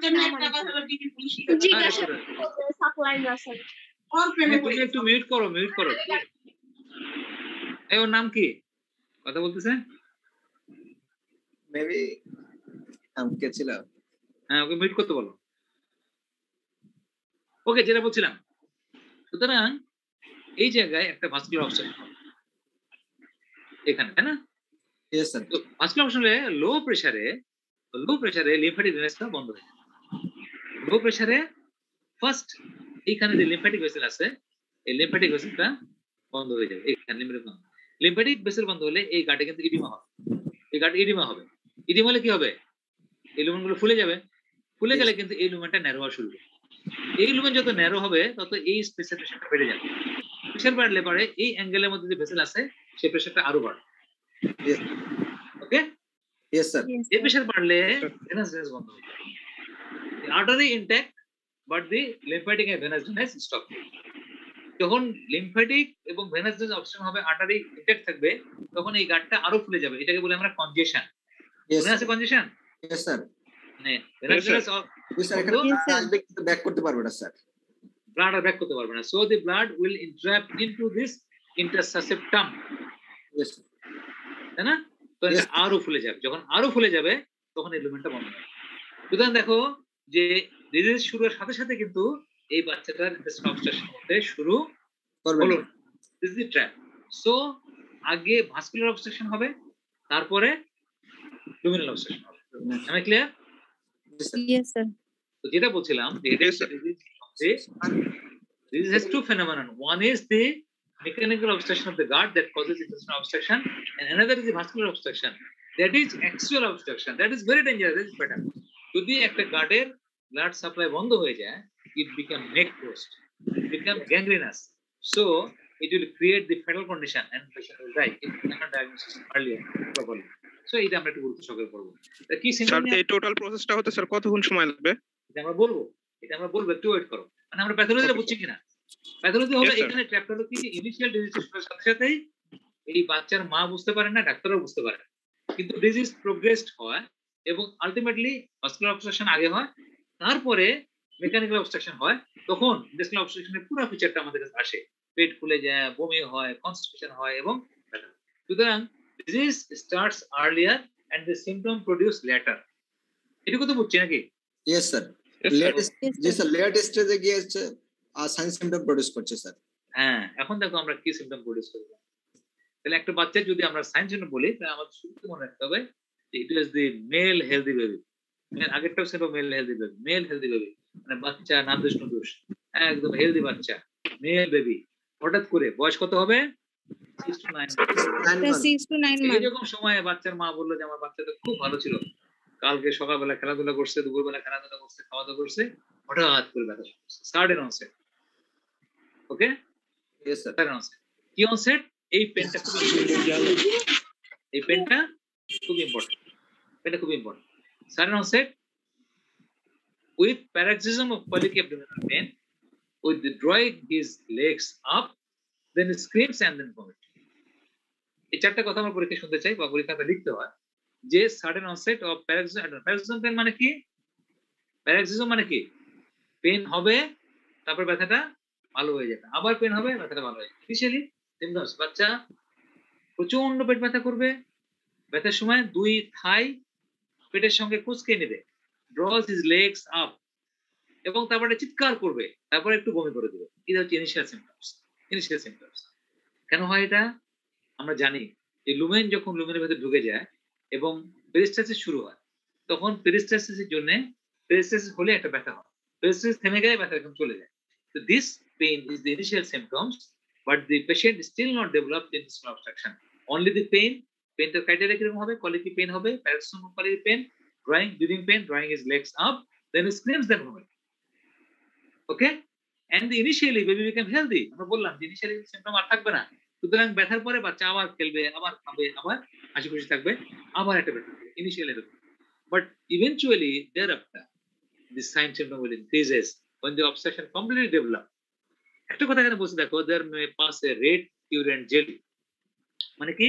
তুমি একটু মিউট করো, মিউট করো। এই ওর নাম কি কথা বলতেছে? মেবি নাম কে ছিল? হ্যাঁ, ওকে মিউট করতে বলো। ওকে, যেটা বলছিলাম, সুতরাং এই জায়গায় একটা ভাস্কুলার অবস্ট্রাকশন এখানে, তাই না? Yes sir. তো ভাস্কুলার অবস্ট্রাকশনে লো প্রেসারে, লো প্রেসারে লিম্ফ্যাটিক ড্রেনেজটা বন্ধ হয়ে যায়। লো প্রেসারে ফার্স্ট এইখানে যে লিম্ফ্যাটিক ভেসেল আছে, এই লিম্ফ্যাটিক ভেসেলটা বন্ধ হয়ে যাবে। এইখানে লিম্ফ্যাটিক ভেসেল বন্ধ হলে এই গাটে কিন্তু ইডিমা হবে, এই গাটে ইডিমা হবে। ইডিমা হলে কি হবে? এই লুমেনগুলো ফুলে যাবে, ফুলে গেলে কিন্তু এই লুমেনটা ন্যারো হওয়া শুরু হবে। এই লুমেন যত ন্যারো হবে, তত এই স্পেসের প্রেসারটা বেড়ে যাবে। প্রেসার বাড়লে পরে এই অ্যাঙ্গেলের মধ্যে যে ভেসেল আছে, সেই প্রেসারটা আরো বাড়বে। Okay, yes sir. এই প্রেসার বাড়লে ভেনাস ড্রেনেজ বন্ধ হয়ে যাবে। The artery intact, but the lymphatic and venous drainage stop. যখন লিম্ফ্যাটিক এবং ভেনাস অবস্ট্রাকশন হবে, আর্টারি ইনটেক্ট থাকবে, তখন এই গাঁটটা আরো ফুলে যাবে, এটাকে বলে আমরা কনজেশন। মনে আছে কনজেশন? यस सर মানে ভেনাস ভেনাস স্যার এখানে আসবে কিন্তু ব্যাক করতে পারবে না স্যার, ব্লাড আর ব্যাক করতে পারবে না। So the blood will interrupt into this intussusceptum, yes তাই না? তো এটা আরো ফুলে যাবে, যখন আরো ফুলে যাবে তখন এই লুমেনটা বন্ধ হবে। সুতরাং দেখো যে ডিজিজ শুরুর সাথে সাথে কিন্তু এই বাচ্চাটার ইন্টেস্টাইনাল অবস্ট্রাকশন হতে শুরু হলো। This is the trap. So আগে ভাস্কুলার অবস্ট্রাকশন হবে, তারপরে লুমিনাল অবস্ট্রাকশন হবে। আমি ক্লিয়ার? Yes, sir. তো যেটা বলছিলাম যে এটা disease This has two phenomena. One is the mechanical obstruction of the gut that causes intestinal obstruction, and another is the vascular obstruction. That is axial obstruction. That is very dangerous. That is better. যদি একটা গার্ডের blood supply বন্ধ হয়ে যায়, it become necrosed, it become gangrenous. So it will create the fatal condition and patient will die if not diagnosed earlier properly. So এটা আমরা একটু গুরুত্ব সহকারে করব। কি স্যার এই টোটাল প্রসেসটা হতে স্যার কতক্ষণ সময় লাগবে? এটা আমরা বলবো, এটা আমরা বলবো, একটু ওয়েট করো। মানে আমরা প্যাথোলজিটা বুঝছি কিনা? প্যাথোলজি হবে এখানে ট্র্যাপটা হলো কি, ইনিশিয়াল ডিজিজের সাথে সাথেই এই বাচ্চার মা বুঝতে পারে না, ডাক্তারও বুঝতে পারে না, কিন্তু ডিজিজ প্রোগ্রেসড হয় এবং আলটিমেটলি ভাস্কুলার অবস্ট্রাকশন আগে হয়, তারপরে মেকানিক্যাল অবস্ট্রাকশন হয়, তখন ইন্টেস্টিনাল অবস্ট্রাকশনের পুরো ফিচারটা আমাদের কাছে আসে, পেট ফুলে যায়, বমি হয়, কনস্টিপেশন হয় এবং ব্যথা। সুতরাং disease starts earlier and the symptom produce later. এটুকু তো বুঝছি নাকি? यस सर লেটেস্ট জি স্যার লেটেস্ট স্টেজে গিয়ে হচ্ছে সাইন সিম্পটম প্রোডিউস করছে স্যার। হ্যাঁ, এখন দেখো আমরা কি সিম্পটম প্রোডিউস করব। তাহলে একটা বাচ্চা যদি আমরা সাইন সিম্পটম বলি, তাহলে আমাদের শুরুতে মনে রাখতে হবে যে it is the male healthy baby. এর আগেরটাও ছিল male healthy baby, male healthy baby মানে বাচ্চা নাদুস নুদুস একদম হেলদি বাচ্চা, মেল বেবি। হঠাৎ করে বয়স কত হবে? Six to nine month. এরকম সময়ে বাচ্চার মা বললো যে আমার বাচ্চাটা খুব ভালো ছিল, কালকে সকালবেলা খেলাধুলা করছে, দুপুরবেলা খেলাধুলা করছে, খাওয়া দাওয়া করছে, হঠাৎ করে ব্যথা শুরু করছে। Sudden onset. Okay, yes sir sudden onset. কি অনসেট? এই পেনটা খুব এই পেনটা খুব ইম্পর্টেন্ট, পেনটা খুব important. Sudden onset with paroxysm of colic abdominal pain, with the drawing his legs up, then screams and then vomit. এই চারটা কথা আমরা পরীক্ষা শুনতে চাই বা পরীক্ষাতে লিখতে হয় যে sudden onset of paroxysm. Paroxysm pain মানে কি? প্যারাক্সিজম মানে কি? পেন হবে, তারপর ব্যথাটা ভালো হয়ে যাবে, আবার পেন হবে, ব্যথাটা ভালো হয়ে যাবে। স্পেশালি সিম্পটমস, বাচ্চা প্রচন্ড পেট ব্যথা করবে, ব্যথার সময় দুই থাই পেটের সঙ্গে কুঁচকে নেবে, draws his legs up, এবং তারপরে চিৎকার করবে, তারপরে একটু বমি করে দেবে। এটা হচ্ছে ইনিশিয়াল সিম্পটমস। ইনিশিয়াল সিম্পটমস কেন হয় এটা আমরা জানি যে লুমেন যখন লুমেনের ভেতরে ঢুকে যায় এবং পেরিস্টালসিস শুরু হয়, তখন পেরিস্টালসিসের জন্য পেরিস্টালসিস হলে একটা ব্যথা হয়, পেরিস্টালসিস থেমে গেলে ব্যথা এখন চলে যায়। So this pain is the initial symptoms, but the patient is still not developed intestinal obstruction. Only the pain, painটার ক্রাইটেরিয়া কিরকম হবে? কলিকি পেন হবে, paroxysm of colic pain, drawing, breathing pain, drawing his legs up, then he screams, then vomit. Okay, and the initially baby became healthy. আমরা বললাম যে initially symptom আর থাকবে না, সুতরাং ব্যথার পরে বাচ্চা আবার খেলবে, আবার খাবে, আবার হাসি খুশি থাকবে, আবার একটা ব্যথা হবে initially. But eventually thereafter the sign symptom will increases when the obstruction completely develop. একটা কথা এখানে বলছি দেখো, there may pass a red urine jelly। মানে কি?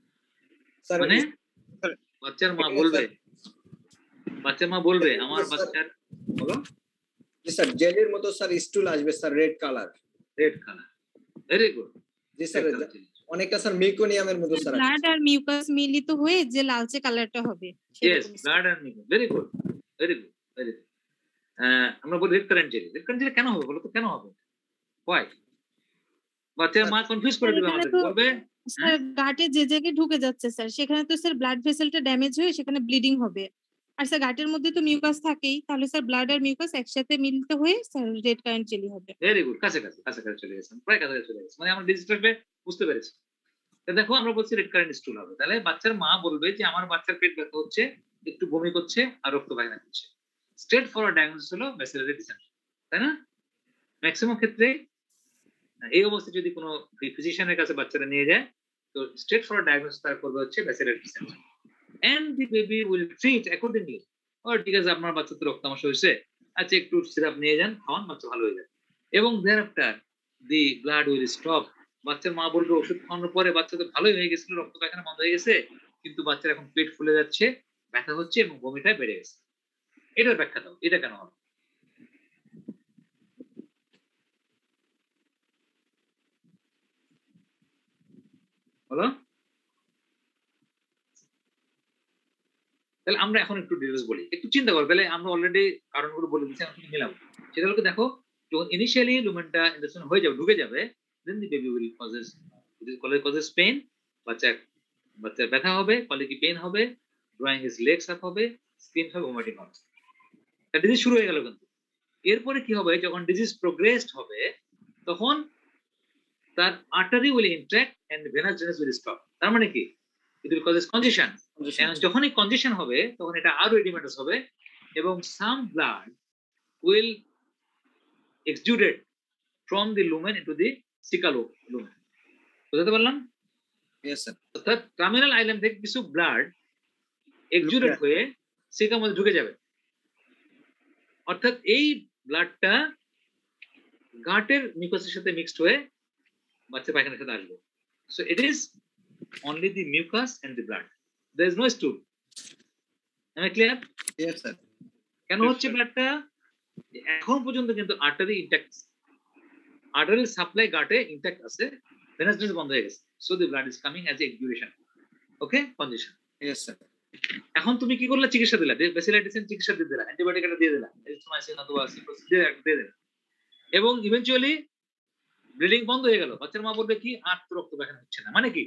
মানে বাচ্চার মা বলবে, বাচ্চার মা বলবে আমার বাচ্চার, বলো জি স্যার জেলির মতো স্যার স্টুল আসবে sir, red colour, red colour. Very good. জি স্যার অনেকটা স্যার মিউকোনিয়ামের মতো স্যার, ব্লাড আর মিউকাস মিলিত হয়ে যে লালচে কালারটা হবে। ইয়েস, ব্লাড আর mucus. Very good, very good, very good. আমরা বলি red currant jelly. Red currant jelly কেন হবে বলো তো? কেন হবে? হোয়াই? বাচ্চার মা কনফিউজ করে দিবে আমাদের, বলবে স্যার গাটে যে জায়গায় ঢুকে যাচ্ছে স্যার, সেখানে তো স্যার ব্লাড ভেসেলটা ড্যামেজ হয়ে সেখানে ব্লিডিং হবে। আর স্যার গাটের মধ্যে তো মিউকাস থাকেই, তাহলে স্যার ব্লাড আর মিউকাস একসাথে মিলিত হয়ে sir red currant jelly very. ভেরি গুড, কাছে কাছে কাছে কাছে চলে গেছেন, প্রায় কাছে চলে গেছে, মানে আমরা ডিজিটালভাবে বুঝতে পেরেছি। তো দেখো আমরা বলছি রেড কারেন্ট স্টুল হবে, তাহলে বাচ্চার মা বলবে যে আমার বাচ্চার পেট ব্যথা হচ্ছে, একটু বমি করছে আর রক্ত বাইরে করছে। স্ট্রেট ফরওয়ার্ড ডায়াগনোসিস হলো ব্যাসিলারি ডিসেন্ট্রি, তাই না? ম্যাক্সিমাম ক্ষেত্রে এই অবস্থায় যদি কোনো ফিজিশিয়ানের কাছে বাচ্চারা নিয়ে যায়, তো স্ট্রেট ফরওয়ার্ড ডায়াগনোসিস তার করবে হচ্ছে bacillary dysentery, and the baby will treat accordingly. ও ঠিক আছে, আপনার বাচ্চা তো রক্তাংশ হয়েছে, আচ্ছা একটু সিরাপ নিয়ে যান, খাওয়ান, বাচ্চা ভালো হয়ে যাবে। এবং there after the blood will stop. বাচ্চার মা বলবে ওষুধ খাওয়ানোর পরে বাচ্চা তো ভালোই হয়ে গেছিল, রক্ত পায়খানা বন্ধ হয়ে গেছে, কিন্তু বাচ্চার এখন পেট ফুলে যাচ্ছে, ব্যথা হচ্ছে এবং বমিটা বেড়ে গেছে। এটার ব্যাখ্যা দাও, এটা কেন হবে? বলো। তাহলে আমরা এখন একটু ডিটেলস বলি, একটু চিন্তা করো। তাহলে আমরা অলরেডি কারণগুলো বলে দিচ্ছি, এখন মিলাবো। সেটা হলো দেখো, যখন ইনিশিয়ালি লুমেনটা ইনজেকশন হয়ে যাবে, ঢুকে যাবে, then the baby will causes causes pain, বাচ্চা বাচ্চার ব্যথা হবে, কলিকি পেইন হবে, ড্রয়িং হিজ লেগস আপ হবে, স্কিন হবে, ভমিটিং হবে। তার ডিজিজ শুরু হয়ে গেল। কিন্তু এরপরে কি হবে, যখন ডিজিজ প্রোগ্রেসড হবে তখন তার artery will intact and venous drainage will stop. তার মানে কি, ইট উইল কজেস কনজেশন। যখনই কনজেশন হবে তখন এটা আরো এডিমেটাস হবে এবং some blood will exuded from the lumen into the caecal lumen. বুঝতে পারলাম? Yes sir. অর্থাৎ টার্মিনাল আইল্যান্ড থেকে কিছু ব্লাড এক্সুডেড হয়ে সিকার মধ্যে ঢুকে যাবে। অর্থাৎ এই ব্লাডটা গাটের মিউকাসের সাথে মিক্সড হয়ে বাচ্চা পায়খানার সাথে আসবে। So it is only the mucus and the blood. There is no stool. Am I clear? Yes sir. কেন হচ্ছে ব্লাডটা? এখন পর্যন্ত কিন্তু আর্টারি ইনট্যাক্ট, আর্টারি সাপ্লাই গাটে ইনট্যাক্ট আছে, ভেনাস ড্রেনেজ বন্ধ হয়ে গেছে। So the blood is coming as a exudation. Okay, condition. Yes sir. এখন তুমি কি করলে? চিকিৎসা দিলা, বেসিলাইটিসিন চিকিৎসা দিয়ে দিলা, অ্যান্টিবায়োটিক এটা দিয়ে দিলা, এরিথ্রোমাইসিন অথবা সিপ্রোসিডির দিয়ে দিলা, এবং ইভেন্চুয়ালি ব্লিডিং বন্ধ হয়ে গেল। বাচ্চার মা বলবে কি, আর তো রক্ত পায়খানা হচ্ছে না। মানে কি,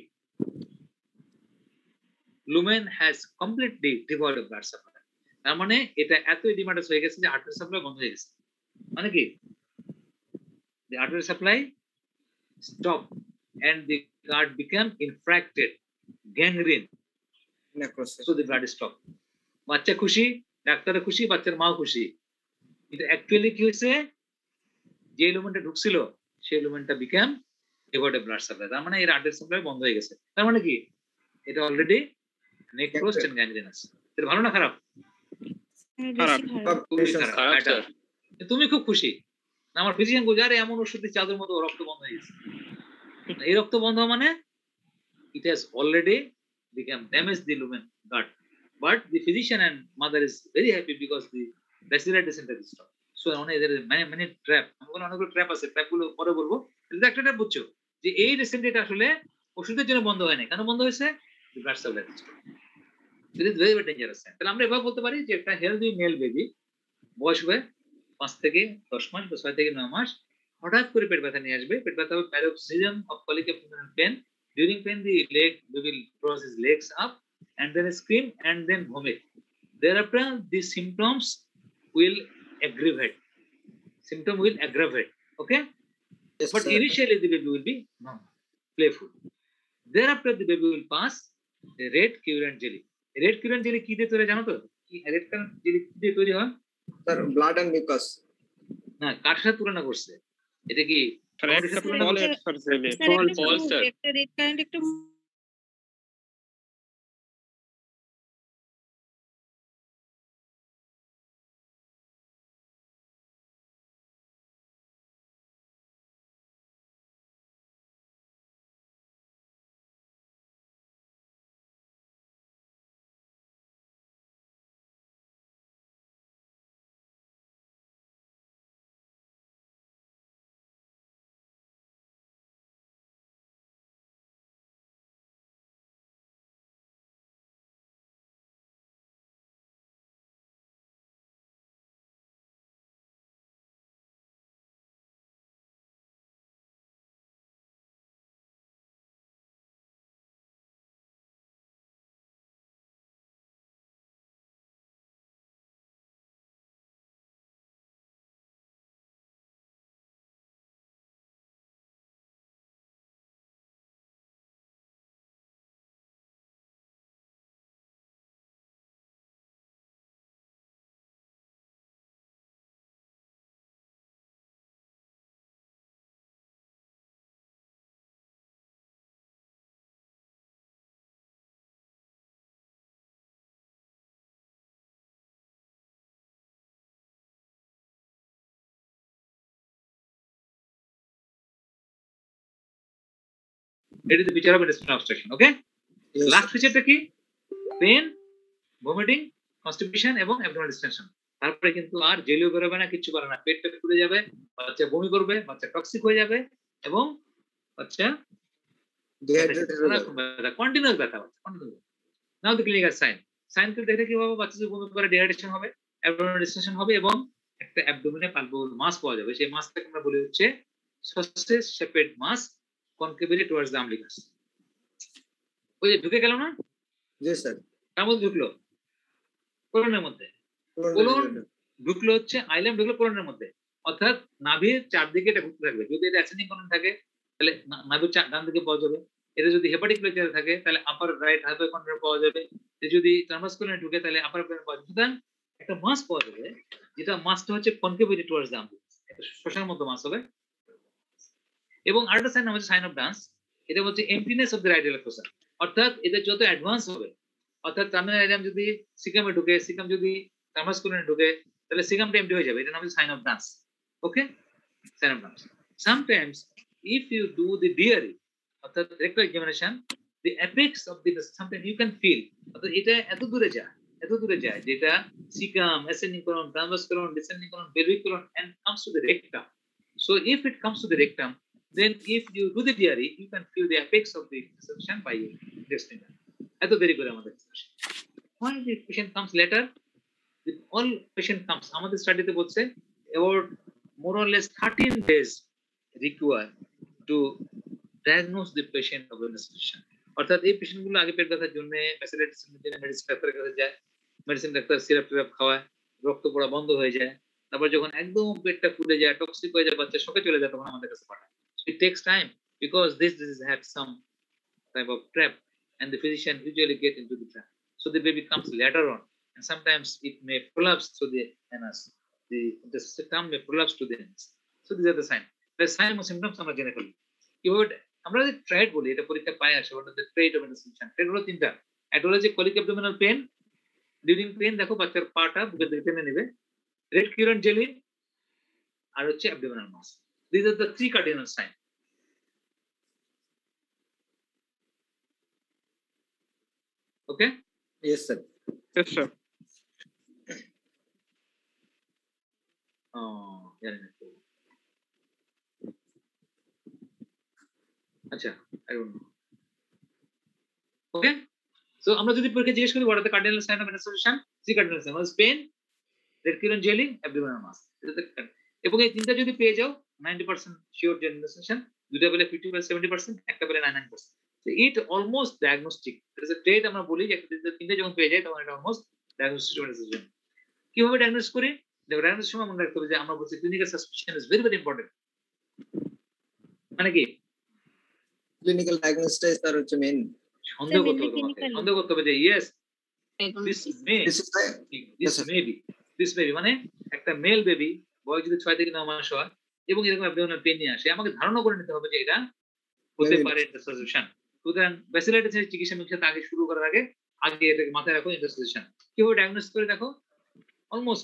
lumen has completely devoid of blood supply. তার মানে এটা এত এডিমাটাস হয়ে গেছে যে আর্টারি সাপ্লাই বন্ধ হয়ে গেছে। মানে কি, the artery supply stop and the guard become infracted, gangrene, Necrosis. so the blood stop. বাচ্চা খুশি, ডাক্তারও খুশি, বাচ্চার মাও খুশি। কিন্তু অ্যাকচুয়ালি কি হয়েছে, যে লুমেনটা ঢুকছিল সেই লুমেনটা become devoid of blood supply। তার মানে এর আর্টারি সাপ্লাই বন্ধ হয়ে গেছে। তার মানে কি, এটা অলরেডি necrosed and gangrenous। এটা ভালো না খারাপ? তুমি খুব খুশি, আমার ফিজিশিয়ান বলছে আরে এমন ওষুধ দিচ্ছে চাঁদের মতো রক্ত বন্ধ হয়ে গেছে। এই রক্ত বন্ধ মানে it has already become damaged the lumen gut, but the physician and mother is very happy because the bacillus descent is stopped. So অনেক there is many many trap, আমরা অনেকগুলো ট্র্যাপ আছে, ট্র্যাপ গুলো পরে বলবো। এটা একটা ট্র্যাপ বুঝছো যে এই descent এটা আসলে ওষুধের জন্য বন্ধ হয় না। কেন বন্ধ হয়েছে? the blood supply is stopped. It is very very dangerous. তাহলে আমরা এভাবে বলতে পারি যে একটা হেলদি মেল বেবি বয়স হবে পাঁচ থেকে দশ মাস বা ছয় থেকে নয় মাস, হঠাৎ করে পেট ব্যথা নিয়ে আসবে। পেট ব্যথা হবে paroxysm of colic abdominal pain. During pain the leg baby will cross his legs up and then scream and then vomit. Thereafter the symptoms will aggravate. Symptom will aggravate. Okay? Yes, but sir. initially the baby will be normal, playful. Thereafter the baby will pass the red currant jelly. Red currant jelly কি দিয়ে তৈরি জানো তো? কি red currant jelly কি দিয়ে তৈরি হয়? Sir blood and mucus. না, কার সাথে তুলনা করছে? এটা কি একটা রেড কারেন্ট একটা It is the feature of intestinal obstruction. Okay. Yes, Last feature কি? Pain, vomiting, constipation এবং abdominal distension. তারপরে কিন্তু আর জেলিও বেরোবে না, কিছু করে না, পেটটা ফুলে যাবে, বাচ্চা বমি করবে, বাচ্চা টক্সিক হয়ে যাবে এবং বাচ্চা ডিহাইড্রেটেড হয়ে যাবে। কন্টিনিউয়াস ব্যথা হচ্ছে, continuous. Now the clinical sign. Sign কি দেখে কি হবে? বাচ্চা যদি বমি করে ডিহাইড্রেশন হবে, অ্যাবডোমিনাল ডিস্টেনশন হবে এবং একটা অ্যাবডোমিনে পালপেবল মাস পাওয়া যাবে। সেই মাসটাকে আমরা বলি হচ্ছে sausage shaped mass concavely towards the umbilicus. ওই যে ঢুকে গেল না? জি স্যার। তার মধ্যে ঢুকলো কোলনের মধ্যে, কোলন ঢুকলো হচ্ছে আইলেম ঢুকলো কোলনের মধ্যে, অর্থাৎ নাভির চারদিকে এটা ঘুরতে থাকবে। যদি এটা অ্যাসেন্ডিং কোলন থাকে তাহলে নাভির ডান দিকে পাওয়া যাবে। এটা যদি হেপাটিক প্লেচারে থাকে তাহলে আপার রাইট হাইপোকন্ড্রিয়া পাওয়া যাবে। যদি টার্মাস কোলনে ঢুকে তাহলে আপার কোলনে পাওয়া যাবে। সুতরাং একটা মাস পাওয়া যাবে, যেটা মাসটা হচ্ছে কনকেভিলি টুয়ার্ডস দ্য আমবিলিকাস, একটা শোষণের মতো মাস হবে। এবং আরেকটা সাইন হচ্ছে সাইন অফ ডান্স। এটা হচ্ছে emptiness of the right electrode, অর্থাৎ এটা যত অ্যাডভান্স হবে, অর্থাৎ টার্মিনাল আইলেম যদি সিকামে ঢুকে, সিকাম যদি টার্মাস কোলনে ঢুকে তাহলে সিকামটা এমটি হয়ে যাবে। এটা নাম হচ্ছে sign of Dance. Okay, sign of Dance. Sometimes if you do the diary অর্থাৎ rectal examination, the apex of the sometimes you can feel অর্থাৎ এটা এত দূরে যায়, এত দূরে যায় যেটা caecum, ascending colon, transverse colon, descending colon, pelvic colon and comes to the rectum. So if it comes to the rectum, then if you do the diary, you can feel the apex of the dissection by your intestine. এত দেরি করে আমাদের when the patient comes later, with all patient comes আমাদের স্টাডিতে বলছে about more or less thirteen days required to diagnose the patient of intestinal, অর্থাৎ এই patient গুলো আগে পেট ব্যথার জন্য ফ্যাসিলিটিসের জন্য মেডিসিন ডাক্তারের কাছে যায়, মেডিসিন ডাক্তার সিরাপ টিরাপ খাওয়ায়, রক্ত পড়া বন্ধ হয়ে যায়, তারপর যখন একদম পেটটা ফুলে যায়, টক্সিক হয়ে যায়, বাচ্চা শকে চলে যায়, তখন আমাদের কাছে পাঠায়। So it takes time because this disease had some type of trap and the physician usually get into the trap. So the baby comes later on and sometimes it may prolapse to the anus. The the system may prolapse to the anus. So these are the signs. The sign or symptoms আমরা জেনে ফেলি। কিভাবে আমরা যে tried বলি, এটা পরীক্ষা পাই আসে, ওটা যে ট্রাইড অফ ইন্টেস্টিন। ট্রাইড হলো তিনটা। একটা হলো যে colic abdominal pain, during pain দেখো বাচ্চার পাটা বুকের দিকে টেনে নেবে, রেড কিউরেন্ট জেলি, আর হচ্ছে abdominal mass. This are the three cardinal sign. Okay? Yes sir. Yes, sir. ও জানি না। আচ্ছা, I don't know. Okay? So আমরা যদি পরীক্ষা জিজ্ঞেস করি what are the cardinal signs of intestinal, three cardinal signs, one is pain, red current jelly, abdominal mass. এবং এই তিনটা যদি পেয়ে যাও ninety percent sure যে intestinal, দুটো পেলে fifty percent seventy percent, একটা পেলে ninety-nine percent. So it almost diagnostic. There is a trait আমরা বলি যে তিনটা যখন পেয়ে যায় তখন এটা almost diagnostic of intestinal. কিভাবে ডায়াগনোস করি? দেখো ডায়াগনোসিস সময় মনে রাখতে হবে যে আমরা বলছি clinical suspicion is very very important. মানে কি? ক্লিনিক্যাল ডায়াগনোসিস স্যার হচ্ছে মেইন। সন্দেহ করতে হবে তোমাকে, সন্দেহ করতে হবে যে yes this may this maybe this maybe মানে একটা মেল বেবি বয়স যদি ছয় থেকে নয় মাস হয় এবং এরকম অ্যাবডোমিনাল পেন নিয়ে আসে, আমাকে ধারণা করে নিতে হবে যে এটা হতে পারে ইন্টারসেপশন। সুতরাং ব্যাসিলাইটিসের চিকিৎসা মিকিৎসা আগে শুরু করার আগে আগে এটাকে মাথায় রাখো ইন্টারসেপশন। কিভাবে ডায়াগনোস করে দেখো? Almost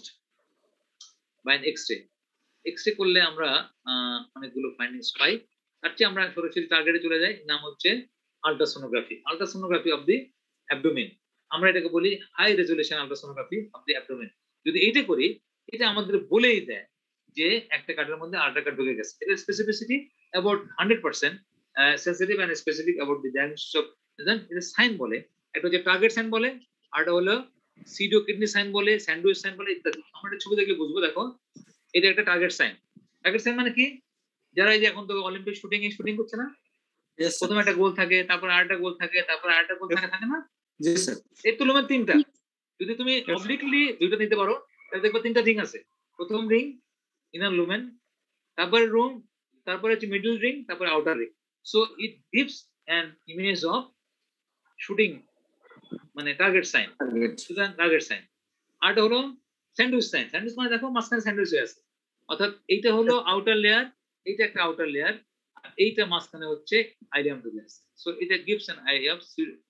by X-ray. এক্স-রে করলে আমরা অনেকগুলো ফাইন্ডিংস পাই। তার চেয়ে আমরা সরাসরি টার্গেটে চলে যাই, নাম হচ্ছে ultrasonography. Ultrasonography of the abdomen, আমরা এটাকে বলি high resolution ultrasonography of the abdomen. যদি এইটা করি, এটা আমাদের বলেই দেয় যে একটা কার্ডের মধ্যে আরেকটা কার্ড ঢুকে গেছে। এটা specificity about hundred percent sensitive and specific about the diagnosis of. এটা সাইন বলে, একটা হচ্ছে টার্গেট সাইন বলে, আরটা হলো সিডো কিডনি সাইন বলে, স্যান্ডউইচ সাইন বলে ইত্যাদি। আমরা একটা ছবি দেখলে বুঝবো। দেখো এটা একটা টার্গেট সাইন। টার্গেট সাইন মানে কি? যারা এই যে এখন তো অলিম্পিক শুটিং এ শুটিং করছে না, প্রথমে একটা গোল থাকে, তারপর আরেকটা গোল থাকে, তারপর আরেকটা গোল থাকে, থাকে না? জি স্যার। এর তুলনায় তিনটা। যদি তুমি অবলিকলি দুইটা নিতে পারো তাহলে দেখবে তিনটা রিং আছে। প্রথম রিং ইনার লুমেন, তারপরে রুম, তারপরে হচ্ছে মিডল রিং, তারপরে outer ring. So it gives an image of shooting মানে টার্গেট সাইন। সুতরাং টার্গেট সাইন। আরটা হলো স্যান্ডউইচ সাইন। স্যান্ডউইচ মানে দেখো মাঝখানে স্যান্ডউইচ হয়ে আছে, অর্থাৎ এইটা হলো আউটার লেয়ার, এইটা একটা আউটার লেয়ার, আর এইটা মাঝখানে হচ্ছে আইলিয়াম ঢুকে আছে। সো এটা gives an idea of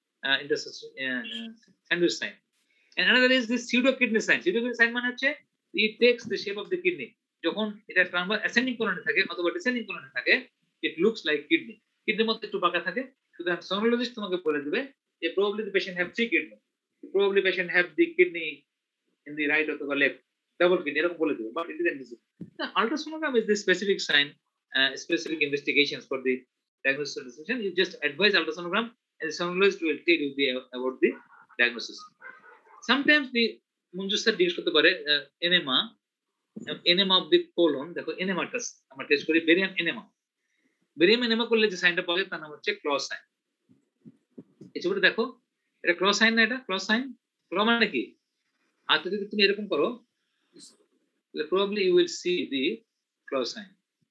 sandwich sign. And another is this pseudo kidney sign. Pseudo kidney sign মানে হচ্ছে it takes the shape of the kidney. যখন এটা ট্রান্সভার্স অ্যাসেন্ডিং কোলনে থাকে অথবা ডিসেন্ডিং কোলনে থাকে, it looks like kidney. কিডনির মধ্যে একটু বাঁকা থাকে, সুতরাং সোনোলজিস্ট তোমাকে বলে দিবে যে probably the patient have three kidney, probably patient have the kidney in the right অথবা লেফট, ডাবল কিডনি এরকম বলে দিবে, but it is invisible. Ultrasonogram is the specific sign, specific investigations for the diagnosis decision. You just advise ultrasonogram and the sonologist will tell you the, about the diagnosis. Sometimes the Munju sir জিজ্ঞেস করতে পারে enema, enema of the colon, দেখো enema test আমরা test করি barium enema, barium enema করলে যে সাইনটা পাওয়া যায় তার নাম হচ্ছে ক্লস সাইন। এই ছবিটা দেখো, এটা ক্লস সাইন না, এটা ক্লস সাইন। ক্ল মানে কি? হাতে যদি তুমি এরকম করো তাহলে probably you will see the claw sign.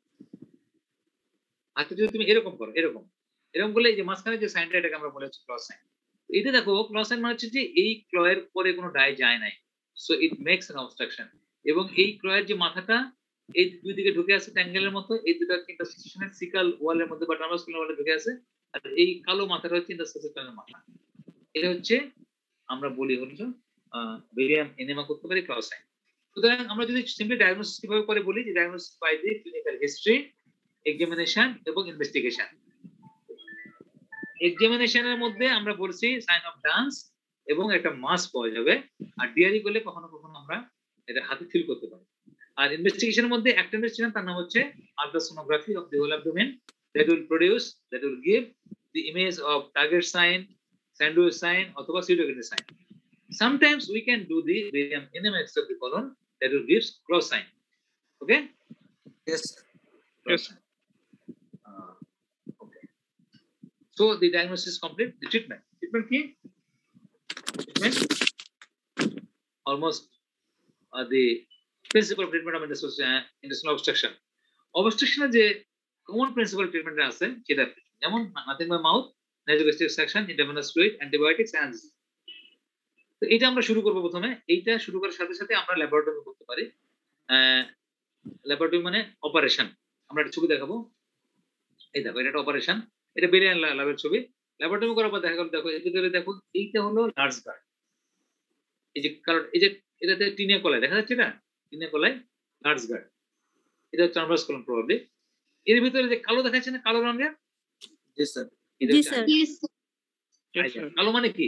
হাতে যদি তুমি এরকম করো, এরকম এরকম করলে এই যে মাঝখানে যে সাইনটা এটাকে আমরা বলে হচ্ছে ক্লস সাইন। এটা দেখো ক্লস সাইন মানে হচ্ছে যে এই ক্লয়ের পরে কোনো ডাই যায় নাই, so it makes an obstruction. এবং এই ক্লয়ের যে মাথাটা এই দুই দিকে ঢুকে আছে ট্যাঙ্গেলের মতো, এই দুটো ইন্টারসেকশনের সিকাল ওয়ালের মধ্যে বা টার্মাসকুলার ওয়ালে ঢুকে আছে, আর এই কালো মাথাটা হচ্ছে ইন্টারসেকশনের মাথা। এটা হচ্ছে আমরা বলি হলো বেরিয়াম এনেমা করতে পারি ক্লস সাইন। সুতরাং আমরা যদি সিম্পলি ডায়াগনোসিস কিভাবে করে বলি যে diagnosis by the clinical history, examination এবং ইনভেস্টিগেশন। এক্সামিনেশনের মধ্যে আমরা বলছি সাইন অফ ডান্স এবং একটা মাস পাওয়া যাবে, আর ডিআরই করলে কখনো কখনো আমরা এটা হাতে ফিল করতে পারি। আর ইনভেস্টিগেশনের মধ্যে একটা ইনভেস্টিগেশন তার নাম হচ্ছে ultrasonography of the whole abdomen, that will produce that will give the image of target sign, sandwich sign অথবা pseudokinetic sign. Sometimes we can do the barium enema of the colon that will give cross sign. Okay? Yes. Yes. Uh, okay. So the diagnosis is complete. The treatment. Treatment key? Treatment. Almost uh, the principal treatment of intestinal obstruction. Obstruction is a common principal treatment. Nothing but mouth, nasogastric suction, intravenous fluid, antibiotics, and analgesia. তো এটা আমরা শুরু করব। প্রথমে এইটা শুরু করার সাথে সাথে আমরা ল্যাবরেটরি করতে পারি। ল্যাবরেটরি মানে অপারেশন। আমরা একটা ছবি দেখাবো, এই দেখো এটা একটা অপারেশন, এটা বেরিয়ান ল্যাবের ছবি। ল্যাবরেটরি করার পর দেখা গেল দেখো এই ভিতরে দেখো এইটা হলো লার্জ গার্ড, এই যে কারণ এই যে এটাতে টিনে কলায় দেখা যাচ্ছে না, টিনে কলায় লার্জ গার্ড, এটা হচ্ছে ট্রান্সভার্স কলাম প্রবাবলি। এর ভিতরে যে কালো দেখাচ্ছে না, কালো রঙের, জি স্যার। জি স্যার। কালো মানে কি?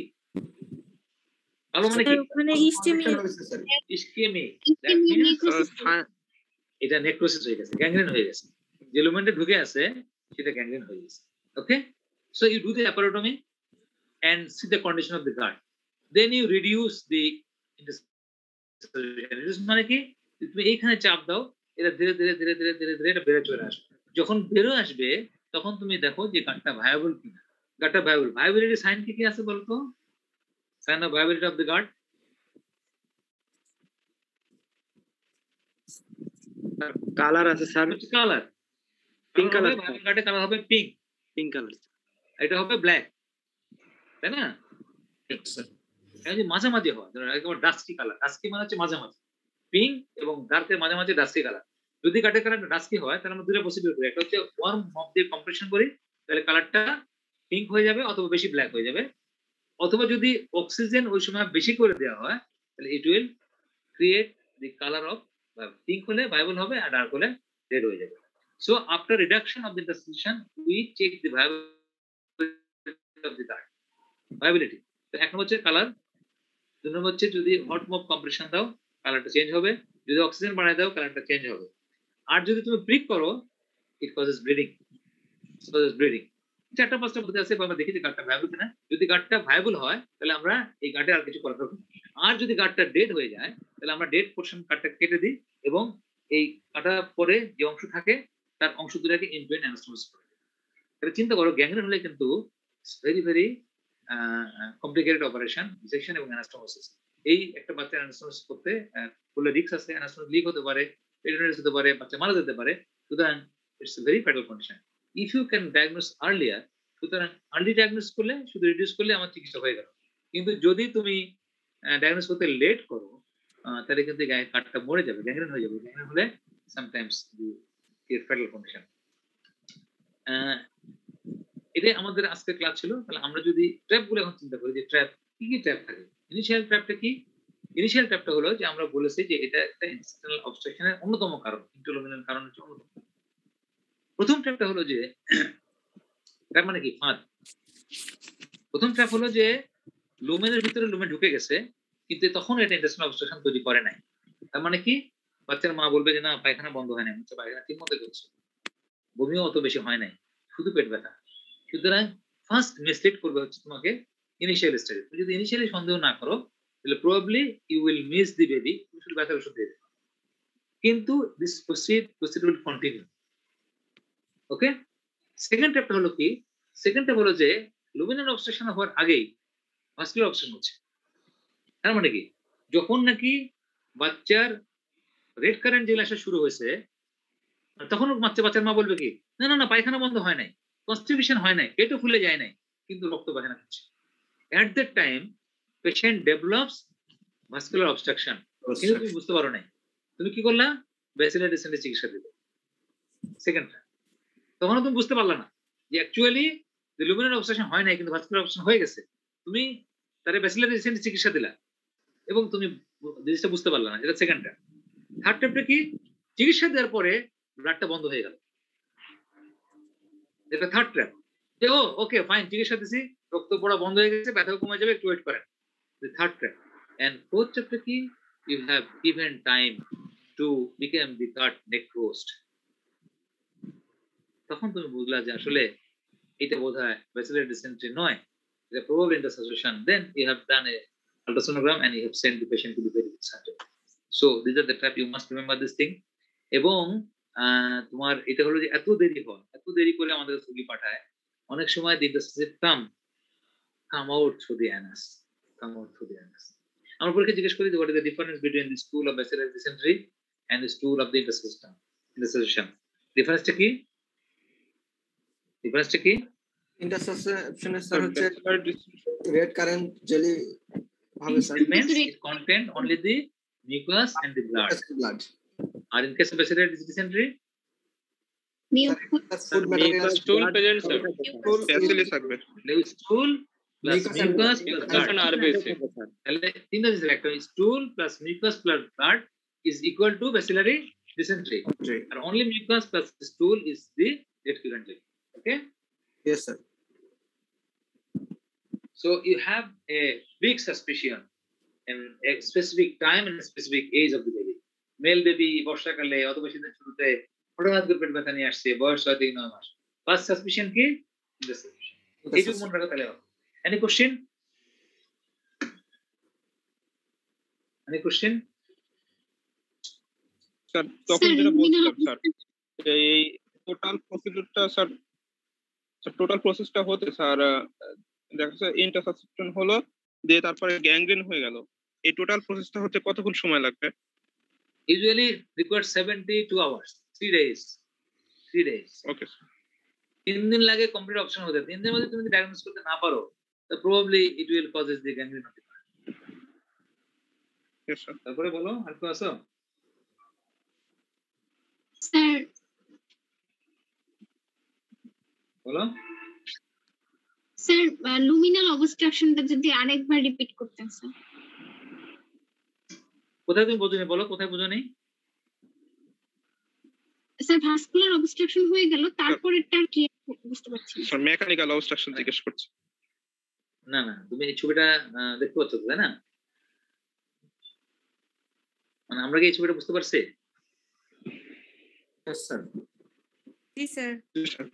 কালো মানে কি? মানে ইস্টেমিক ইস্কেমিক, দ্যাট মিন্স এটা নেক্রোসিস হয়ে গেছে, গ্যাংগ্রেন হয়ে গেছে, যে লুমেন্টে ঢুকে আছে সেটা গ্যাংগ্রেন হয়ে গেছে। Okay, so you do the laparotomy and see the condition of the gut, then you reduce the reduce মানে কি? তুমি এইখানে চাপ দাও, এটা ধীরে ধীরে ধীরে ধীরে ধীরে ধীরে এটা বেড়ে চলে আসবে। যখন বেরো আসবে তখন তুমি দেখো যে গাটটা ভায়াবল কিনা। গাটটা ভায়াবল, ভায়াবিলিটি সাইন কি কি আছে বলতো? Sign of viability of the gut, colour আছে স্যার, কালার পিঙ্ক কালার, গাটে কালার হবে পিঙ্ক, পিঙ্ক কালার, এটা হবে ব্ল্যাক, তাই না? মাঝামাঝি হওয়া, একেবারে ডাস্কি কালার। ডাস্কি মানে হচ্ছে মাঝামাঝি, পিঙ্ক এবং ডার্কের মাঝামাঝি ডাস্কি কালার। যদি কাঠের কালার ডাস্কি হয় তাহলে আমরা দুটো প্রসিডিউর করি, একটা হচ্ছে ওয়ার্ম মপ দিয়ে কম্প্রেশন করি, তাহলে কালারটা পিঙ্ক হয়ে যাবে অথবা বেশি ব্ল্যাক হয়ে যাবে, অথবা যদি অক্সিজেন ওই সময় বেশি করে দেওয়া হয় তাহলে it will create the colour of pink, হলে ভায়াবল হবে আর ডার্ক হলে রেড হয়ে যাবে। So after reduction of the intussusception we check the viability of the gut, viability. তো এক নম্বর হচ্ছে কালার, দুই নম্বর হচ্ছে যদি হট মপ কম্প্রেশন দাও কালারটা চেঞ্জ হবে, যদি অক্সিজেন বাড়ায় দাও কালারটা চেঞ্জ হবে, আর যদি তুমি প্রিক করো it causes bleeding, causes bleeding. চারটা পাঁচটা পদ্ধতি আছে, আমরা দেখি যে গাটটা ভায়াবল কিনা। যদি গাটটা ভায়াবল হয় তাহলে আমরা এই গাটে আর কিছু করা থাকবে, আর যদি গাটটা ডেড হয়ে যায় তাহলে আমরা ডেড পোর্শন গাটটা কেটে দিই এবং এই কাটার পরে যে অংশ থাকে তার অংশ দুটাকে ইনভেন্ট অ্যানাস্টোমোসিস করে দিই। তাহলে চিন্তা করো গ্যাংগ্রেন হলে কিন্তু very very complicated operation, dissection এবং অ্যানাস্টোমোসিস। এই একটা বাচ্চার অ্যানাস্টোমোসিস করতে বলে রিস্ক আছে, অ্যানাস্টোমোসিস লিক হতে পারে, পেরিটোনিয়াস হতে পারে, বাচ্চা মারা যেতে পারে। সুতরাং it's a very fatal condition. If you can diagnose earlier, সুতরাং আর্লি ডায়াগনোস করলে শুধু রিডিউস করলে আমার চিকিৎসা হয়ে গেল। কিন্তু যদি তুমি ডায়াগনোস করতে লেট করো তাহলে কিন্তু কাঠটা মরে যাবে, গ্যাংগ্রেন হয়ে যাবে। গ্যাংগ্রেন হলে সামটাইমস দি ফ্যাটাল কন্ডিশন। এটাই আমাদের আজকের ক্লাস ছিল। তাহলে আমরা যদি ট্র্যাপ গুলো এখন চিন্তা করি যে ট্র্যাপ কি কি ট্র্যাপ থাকে। ইনিশিয়াল ট্র্যাপটা কি? ইনিশিয়াল ট্র্যাপটা হলো যে আমরা বলেছি যে এটা একটা ইন্টেস্টাইনাল অবস্ট্রাকশনের অন্যতম কারণ, ইন্টারলুমিনাল কারণ হচ্ছে অন্যতম। প্রথম ট্র্যাপটা হলো যে ট্র্যাপ মানে কি? ফাঁদ। প্রথম ট্র্যাপ হলো যে লুমেনের ভিতরে লুমেন ঢুকে গেছে, কিন্তু তখন এটা ইন্টেস্টাইনাল অবস্ট্রাকশন তৈরি করে নাই। তার মানে কি? বাচ্চার মা বলবে যে না পায়খানা বন্ধ হয় নাই, হচ্ছে পায়খানা ঠিক মতো করছে, বমিও অত বেশি হয় নাই, শুধু পেট ব্যথা। সুতরাং ফার্স্ট মিসলিড করবে হচ্ছে তোমাকে ইনিশিয়াল স্টেজে। তুমি যদি ইনিশিয়ালি সন্দেহ না করো তাহলে probably you will miss the baby, তুমি শুধু ব্যথার ওষুধ দিয়ে দেবে। কিন্তু this proceed proceed will continue. Okay, second স্টেপটা হলো কি? সেকেন্ড স্টেপ হলো যে লুমিনাল অবস্ট্রাকশন হওয়ার আগেই ভাস্কুলার অবস্ট্রাকশন হচ্ছে। তার মানে কি? যখন নাকি বাচ্চার রেড কারেন্ট জেল আসা শুরু হয়েছে, তখন বাচ্চা বাচ্চার মা বলবে কি না না না পায়খানা বন্ধ হয় নাই, কনস্টিটিউশন হয় নাই, পেটও ফুলে যায় নাই, কিন্তু রক্ত পায়খানা হচ্ছে। At that time patient develops vascular obstruction, কিন্তু তুমি বুঝতে পারো নাই। তুমি কি করলা? ব্যাসিলার ডিসেন্টের চিকিৎসা দিলে। সেকেন্ড টাইম তখন তুমি বুঝতে পারলা না যে অ্যাকচুয়ালি যে লুমিনাল অবস্ট্রাকশন হয় নাই কিন্তু ভাস্কুলার অবস্ট্রাকশন হয়ে গেছে। তুমি তারে ব্যাসিলার ডিসেন্টের চিকিৎসা দিলা এবং তুমি জিনিসটা বুঝতে পারলা না। এটা সেকেন্ড টাইম। থার্ড টাইমটা কি? চিকিৎসা দেওয়ার পরে ব্লাডটা বন্ধ হয়ে গেল। এটা থার্ড ট্র্যাপ। যে ও ওকে ফাইন, চিকিৎসা দিছি, রক্ত পড়া বন্ধ হয়ে গেছে, ব্যথা কমে যাবে, একটু ওয়েট করেন। Third trap. এন্ড ফোর্থ ট্র্যাপটা কি? You have given time to become the gut necrosed. তখন তুমি বুঝলা যে আসলে এটা বোধহয় ব্যাসিলার ডিসেন্ট্রি নয়, এটা probably intussusception. Then you have done a ultrasonogram and you have sent the patient to the very good surgeon. So this are the trap, you must remember this thing. এবং তোমার এটা হলো যে এত দেরি হয়, এত দেরি করে আমাদের রোগী পাঠায়, অনেক সময় the intussusceptum come come out through the anus, come out through the anus. আমরা পরীক্ষা জিজ্ঞেস করি what is the difference between the stool of bacillary dysentery and the stool of the intussusception intussusception ডিফারেন্সটা কি? ডিফারেন্সটা কি? ইন্টারসেপশনের স্যার হচ্ছে রেড কারেন্ট জেলি ভাবে sir means it contain only the mucus and the blood. blood Or in case of bacillary dysentery, food material stool present sir, bacilli থাকবে, stool plus Mucus and mucus blood. plus blood. RBC তাহলে তিনটা জিনিস একটা stool plus mucus plus blood is equal to bacillary dysentery. And only mucus plus stool is the red current level. Okay? yes sir. So you have a big suspicion in a specific time and a specific age of the baby. Male baby বর্ষাকালে অথবা শীতের শুরুতে হঠাৎ করে পেট ব্যথা নিয়ে আসছে, বয়স ছয় থেকে নয় মাস। ফার্স্ট সাসপিশন কি? এইটুকু মনে রাখো তাহলে। Any question? Any question? Sir তখন যেটা বলছিলাম স্যার, এই টোটাল প্রসিডিউরটা স্যার, টোটাল প্রসেসটা হতে স্যার দেখা যাচ্ছে ইন্টারসাসেপশন হলো, দিয়ে তারপরে গ্যাংগ্রিন হয়ে গেল, এই টোটাল প্রসেসটা হতে কতক্ষণ সময় লাগবে? Usually requires seventy-two hours, three days. three days. Okay sir. তিন দিন লাগে কমপ্লিট অপশন হতে। তিন দিনের মধ্যে তুমি যদি ডায়াগনোস করতে না পারো, তো probably it will causes the gangrene of the heart. Yes sir. তারপরে বলো আর কি আছে? স্যার বলো। স্যার লুমিনাল অবস্ট্রাকশনটা যদি আরেকবার রিপিট করতেন স্যার। কোথায় তুমি বোঝনি বলো, কোথায় বোঝনি? স্যার ভাস্কুলার অবস্ট্রাকশন হয়ে গেল, তারপরেরটা কি বুঝতে পারছি না স্যার মেকানিক্যাল অবস্ট্রাকশন জিজ্ঞেস করছি। না না তুমি এই ছবিটা দেখতে পাচ্ছ তো, তাই না? মানে আমরা কি এই ছবিটা বুঝতে পারছি? yes sir. জি স্যার। জি স্যার।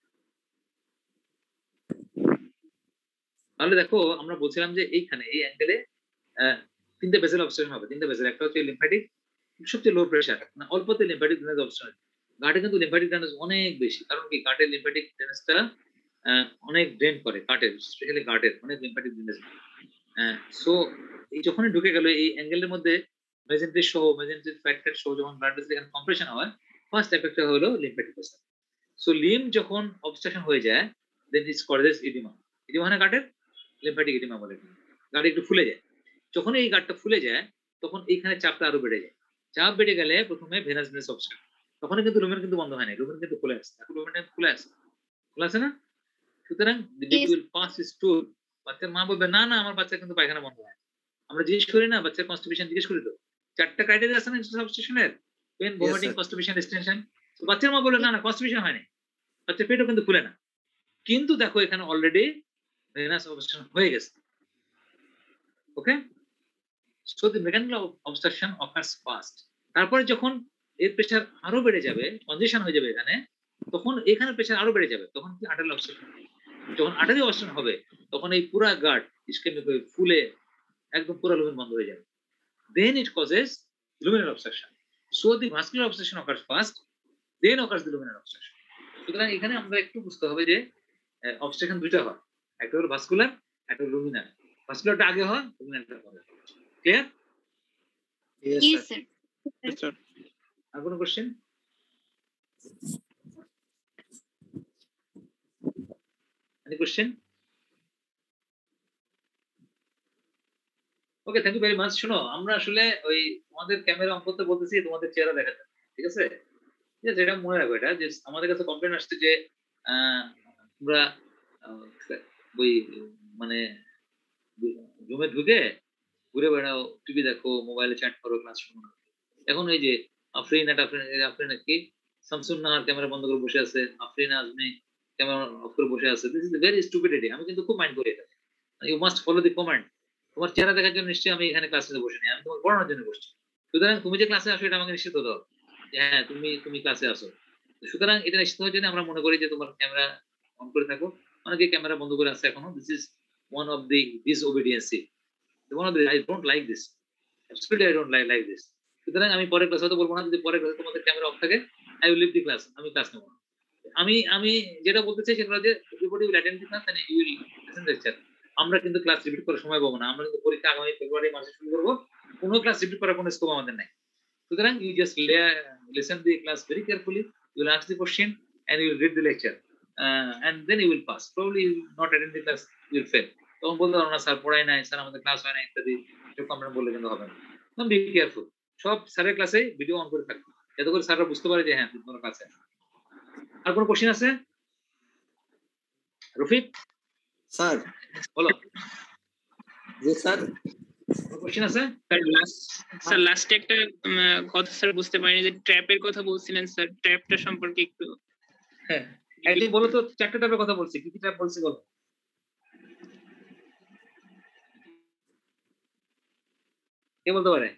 তাহলে দেখো আমরা বলছিলাম যে এইখানে এই অ্যাঙ্গেলে তিনটা ভেসেল অবস্ট্রাকশন হবে। তিনটা ভেসেল, একটা হচ্ছে লিম্ফ্যাটিক, সবচেয়ে লো প্রেসার, মানে অল্পতে লিম্ফ্যাটিক ড্রেনেজ অবস্ট্রাকশন। গাটে কিন্তু লিম্ফ্যাটিক ড্রেনেজ অনেক বেশি, কারণ কি গাটের লিম্ফ্যাটিক ড্রেনেজটা অনেক ড্রেন করে, গাটের স্পেশালি গাটের অনেক লিম্ফ্যাটিক ড্রেনেজ। সো এই যখনই ঢুকে গেল এই অ্যাঙ্গেলের মধ্যে মেজেন্ট্রিক সহ মেজেন্ট্রিক ফ্যাক্টর সহ যখন ব্লাড ভেসেল এখানে কম্প্রেশন হয়, ফার্স্ট এফেক্টটা হলো লিম্ফ্যাটিক প্রেসার। সো লিম যখন অবস্ট্রাকশন হয়ে যায়, then it's causes oedema. Oedema মানে গাটের লিম্ফ্যাটিক ইডিমা বলে, গাট একটু ফুলে যায়। যখন এই গাটটা ফুলে যায় তখন এইখানে চাপটা আরো বেড়ে যায়। চাপ বেড়ে গেলে প্রথমে ভেনাস ভেনাস অবস্ট্রাকশন, তখন কিন্তু লুমেন কিন্তু বন্ধ হয় না, লুমেন কিন্তু খুলে আসছে, এখন লুমেন খুলে আসছে, খুলে আসে না? সুতরাং the baby will pass stool. বাচ্চার মা বলবে না না আমার বাচ্চা কিন্তু পায়খানা বন্ধ হয়। আমরা জিজ্ঞেস করি না বাচ্চার কনস্টিপেশন, জিজ্ঞেস করি তো চারটা ক্রাইটেরিয়া আছে না সাবস্টিটিউশনের, পেন, ভমিটিং, কনস্টিপেশন, ডিস্টেনশন। তো বাচ্চার মা বলে না না কনস্টিপেশন হয় না, বাচ্চার পেটও কিন্তু খুলে না। কিন্তু দেখো এখানে অলরেডি ভেনাস অবস্ট্রাকশন হয়ে গেছে। Okay, so the mechanical obstruction occurs first. তারপরে যখন এর প্রেসার আরো বেড়ে যাবে, কনজেশন হয়ে যাবে এখানে, তখন এখানে প্রেসার আরো বেড়ে যাবে, তখন কি আর্টারিয়াল অবস্ট্রাকশন। যখন আর্টারি অবস্ট্রাকশন হবে তখন এই পুরা গার্ড ইসকেমিক হয়ে ফুলে একদম পুরো লুমেন বন্ধ হয়ে যাবে। Then it causes luminal obstruction. So the vascular obstruction occurs first, then occurs the luminal obstruction. সুতরাং এখানে আমরা একটু বুঝতে হবে যে অবস্ট্রাকশন দুইটা হয়, একটা হলো ভাস্কুলার, একটা হলো লুমিনাল। ভাস্কুলারটা আগে হয়, লুমিনালটা পরে। Clear? Yes sir. Yes sir. আর কোনো question? Any question? Okay, thank you very much. শোনো, আমরা আসলে ওই তোমাদের ক্যামেরা অন করতে বলতেছি, তোমাদের চেহারা দেখা যায়, ঠিক আছে? যেটা মনে রাখো এটা, যে আমাদের কাছে কমপ্লেন আসছে যে তোমরা ওই মানে রুমে ঢুকে ঘুরে বেড়াও, টিভি দেখো, মোবাইলে চ্যাট করো, ক্লাস শোনো না। এখন এই যে আফরিন এটা আফরিন কি শামসুন নাহার ক্যামেরা বন্ধ করে বসে আছে, আফরিন আজমি ক্যামেরা অফ করে বসে আছে। This is very stupid idea. আমি কিন্তু খুব মাইন্ড করি এটা। You must follow the command. তোমার চেহারা দেখার জন্য নিশ্চয়ই আমি এখানে ক্লাসে বসে নেই, আমি তোমার পড়ানোর জন্য বসছি। সুতরাং তুমি যে ক্লাসে আসো এটা আমাকে নিশ্চিত দাও যে হ্যাঁ তুমি তুমি ক্লাসে আসো। সুতরাং এটা নিশ্চিত হওয়ার জন্য আমরা মনে করি যে তোমার ক্যামেরা অন করে থাকো। অনেকে ক্যামেরা বন্ধ করে আছে এখনো। This is one of the disobedience. One of the I don't like this, absolutely I don't like like this. সুতরাং আমি পরের ক্লাসে হয়তো বলবো না, যদি পরের ক্লাসে তোমাদের ক্যামেরা অফ থাকে, I will leave the class, আমি ক্লাস নেবো না। আমি আমি যেটা বলতে চাই সেটা যে everybody will attend the class and you will listen the lecture. আমরা কিন্তু ক্লাস রিপিট করার সময় পাবো না। আমরা কিন্তু পরীক্ষা আগামী ফেব্রুয়ারি মাসে শুরু করবো, কোনো ক্লাস রিপিট করার কোনো স্কোপ আমাদের নাই। সুতরাং you just listen the class very carefully, you will ask the question and you will read the lecture and then you will pass. Probably you will not attend the class, you will fail. তখন বলতে পারো না sir পড়াই নাই, sir আমাদের class হয় না ইত্যাদি, এরকম আমরা বললে কিন্তু হবে না। Be careful. সব স্যারের ক্লাসে ভিডিও অন করে থাকবে, যাতে করে স্যাররা বুঝতে পারে যে হ্যাঁ তোমার ক্লাসে। আর কোনো কোশ্চেন আছে? রফিক স্যার বলো। জি স্যার, কোশ্চেন আছে? স্যার লাস্ট স্যার লাস্টে একটা কথা স্যার বুঝতে পারিনি, যে ট্র্যাপের কথা বলছিলেন স্যার, ট্র্যাপটা সম্পর্কে একটু। হ্যাঁ একদিন বলো তো, চারটা ট্র্যাপের কথা বলছি, কি কি ট্র্যাপ বলছি বলো। কে বলতে পারে?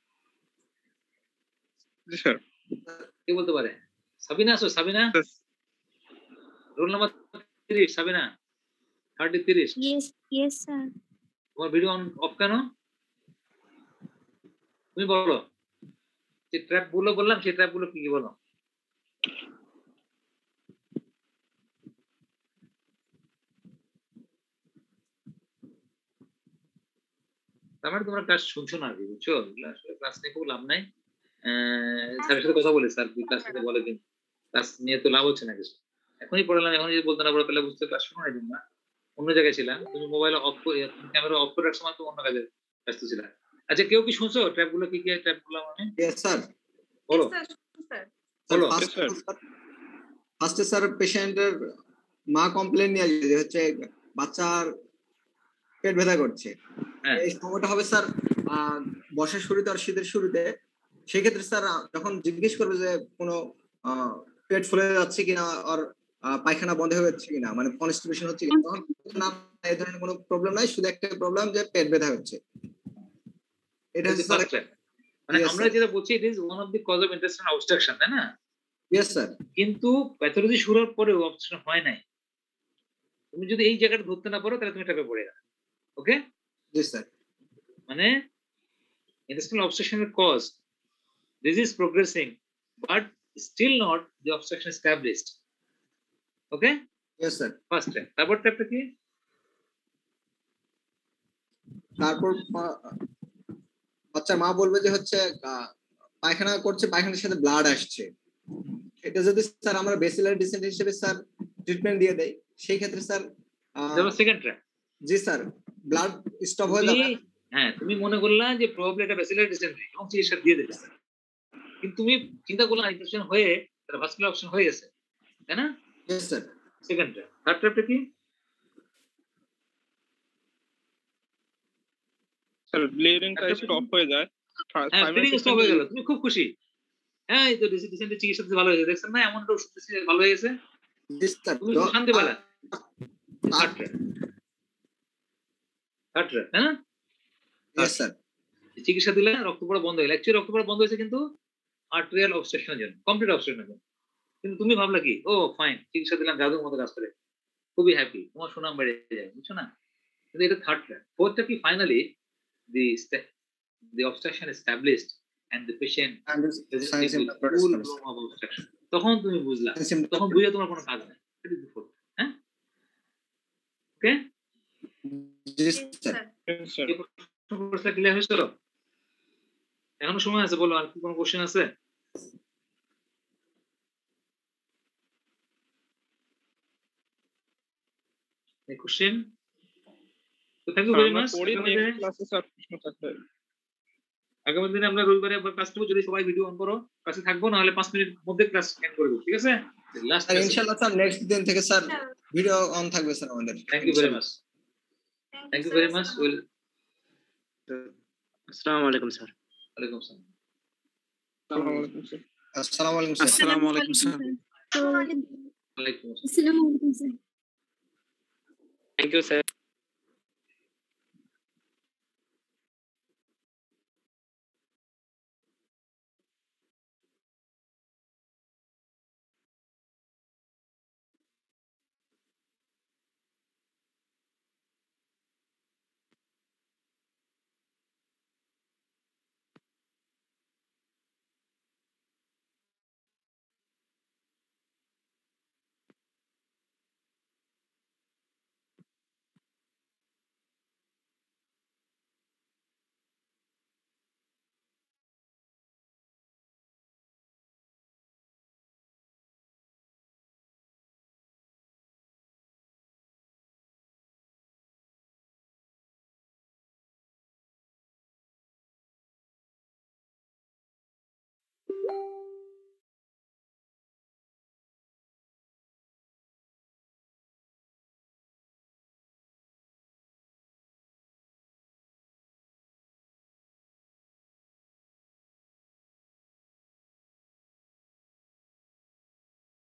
জি স্যার। কে বলতে পারে? সাবিনা আছো? সাবিনা রোল নাম্বার তিরিশ। সাবিনা থার্টি তিরিশ। Yes yes sir. তোমার ভিডিও অন অফ কেন? তুমি বলো যে ট্র্যাপ গুলো বললাম, সেই ট্র্যাপ গুলো কি কি বলো। তার মানে তোমরা ক্লাস শুনছো না আর কি, বুঝছো? আসলে ক্লাস নিয়ে খুব লাভ নাই। স্যারের সাথে কথা বলে, স্যার ক্লাস নিতে বলে, কিন্তু ক্লাস নিয়ে তো লাভ হচ্ছে না কিছু। এখনই পড়ালাম, এখন যদি বলতে না পড়ো তাহলে বুঝতে ক্লাস শোনো না না, অন্য জায়গায় ছিলাম। তুমি মোবাইল অফ করে ক্যামেরা অফ করে রাখার সময় তো অন্য কাজে ব্যস্ত ছিলাম। আচ্ছা কেউ কি শুনছো ট্র্যাপ গুলো কি কি ট্র্যাপ গুলো? আমি ইয়েস স্যার। বলো বলো। ফার্স্টে স্যার পেশেন্টের মা কমপ্লেন নিয়ে আসবে যে হচ্ছে বাচ্চার পেট ব্যথা করছে। এই সময়টা হবে স্যার বর্ষার শুরুতে আর শীতের শুরুতে। সেক্ষেত্রে স্যার যখন জিজ্ঞেস করবে যে কোনো পেট ফুলে যাচ্ছে কিনা আর পায়খানা বন্ধ হয়ে যাচ্ছে কিনা, মানে কনস্টিপেশন হচ্ছে কিনা, তখন না এই ধরনের কোনো প্রবলেম নাই, শুধু একটা প্রবলেম যে পেট ব্যথা হচ্ছে। এটা হচ্ছে স্যার, মানে আমরা যেটা বলছি it is one of the cause of intestinal obstruction, তাই না? Yes sir. কিন্তু প্যাথোলজি শুরু হওয়ার পরেও অবস্ট্রাকশন হয় নাই। তুমি যদি এই জায়গাটা ধরতে না পারো তাহলে তুমি ট্র্যাপে পড়ে যাবে। ওকে? জি স্যার। মানে ইন্টেস্টাইনাল অবস্ট্রাকশনের cause, disease progressing but still not the obstruction established. Okay? Yes sir. First step. তারপর ট্র্যাপটা কি? তারপর বাচ্চা মা বলবে যে হচ্ছে পায়খানা করছে, পায়খানার সাথে ব্লাড আসছে। এটা যদি স্যার আমরা বেসিলার ডিসেন্ট হিসেবে স্যার ট্রিটমেন্ট দিয়ে দেই, সেই ক্ষেত্রে স্যার যেমন সেকেন্ড ট্র্যাপ। জি স্যার, ব্লাড স্টপ হয়ে যাবে। হ্যাঁ তুমি মনে করলা যে প্রবাবলি এটা বেসিলার ডিসেন্ট্রি এবং চিকিৎসা দিয়ে দেবে, কিন্তু তুমি চিন্তা করলে ইনফেকশন হয়ে তার ভাস্কুলার অপশন হয়ে গেছে, তাই না? Yes sir. Second trap. Third ট্র্যাপটা কি? স্যার ব্লিডিংটা স্টপ হয়ে যায়। হ্যাঁ ব্লিডিং স্টপ হয়ে গেল, তুমি খুব খুশি। হ্যাঁ এই তো ডিসেন্ট্রি চিকিৎসা ভালো হয়েছে, দেখছেন না? এমনটা ওষুধ দিয়েছে ভালো হয়ে গেছে, জি স্যার। তুমি শান্তি পেলা। থার্ড ট্র্যাক থার্ড ট্র্যাক হ্যাঁ ইয়েস স্যার চিকিৎসা দিলে রক্ত পড়া বন্ধ হলো অ্যাকচুয়ালি রক্ত পড়া বন্ধ হয়েছে কিন্তু আর্টেরিয়াল অবস্ট্রাকশনের জন্য কমপ্লিট অবস্ট্রাকশনের জন্য কিন্তু তুমি ভাবলা কি ও ফাইন চিকিৎসা দিলাম জাদুর মতো কাজ করে খুবই হ্যাপি তোমার সুনাম বেড়ে যায় বুঝছো না কিন্তু এটা থার্ড ট্র্যাক ফোর্থটা কি finally the the obstruction established and the patient full flow of obstruction তখন তুমি বুঝলা তখন বুঝে তোমার কোনো কাজ নাই এটা দি ফোর্থ হ্যাঁ ওকে জি স্যার প্রশ্ন ক্লিয়ার হয়েছিল এখনো সময় আছে বলো আর কি কোনো কোশ্চেন আছে এই কোশ্চেন তো থ্যাংক ইউ ভেরি মাচ আগামী দিনে আমরা রবিবারে আবার ক্লাস করব যদি সবাই ভিডিও অন করো ক্লাসে থাকবো না হলে পাঁচ মিনিট মধ্যে ক্লাস এন্ড করে দেব ঠিক আছে লাস্ট স্যার ইনশাআল্লাহ স্যার নেক্সট দিন থেকে স্যার ভিডিও অন থাকবে স্যার আমাদের thank you very much thank you very much will আসসালামু আলাইকুম স্যার ওয়ালাইকুম আসসালাম আসসালামু আলাইকুম স্যার আসসালামু আলাইকুম স্যার ওয়ালাইকুম আসসালাম আসসালামু আলাইকুম স্যার থ্যাংক ইউ স্যার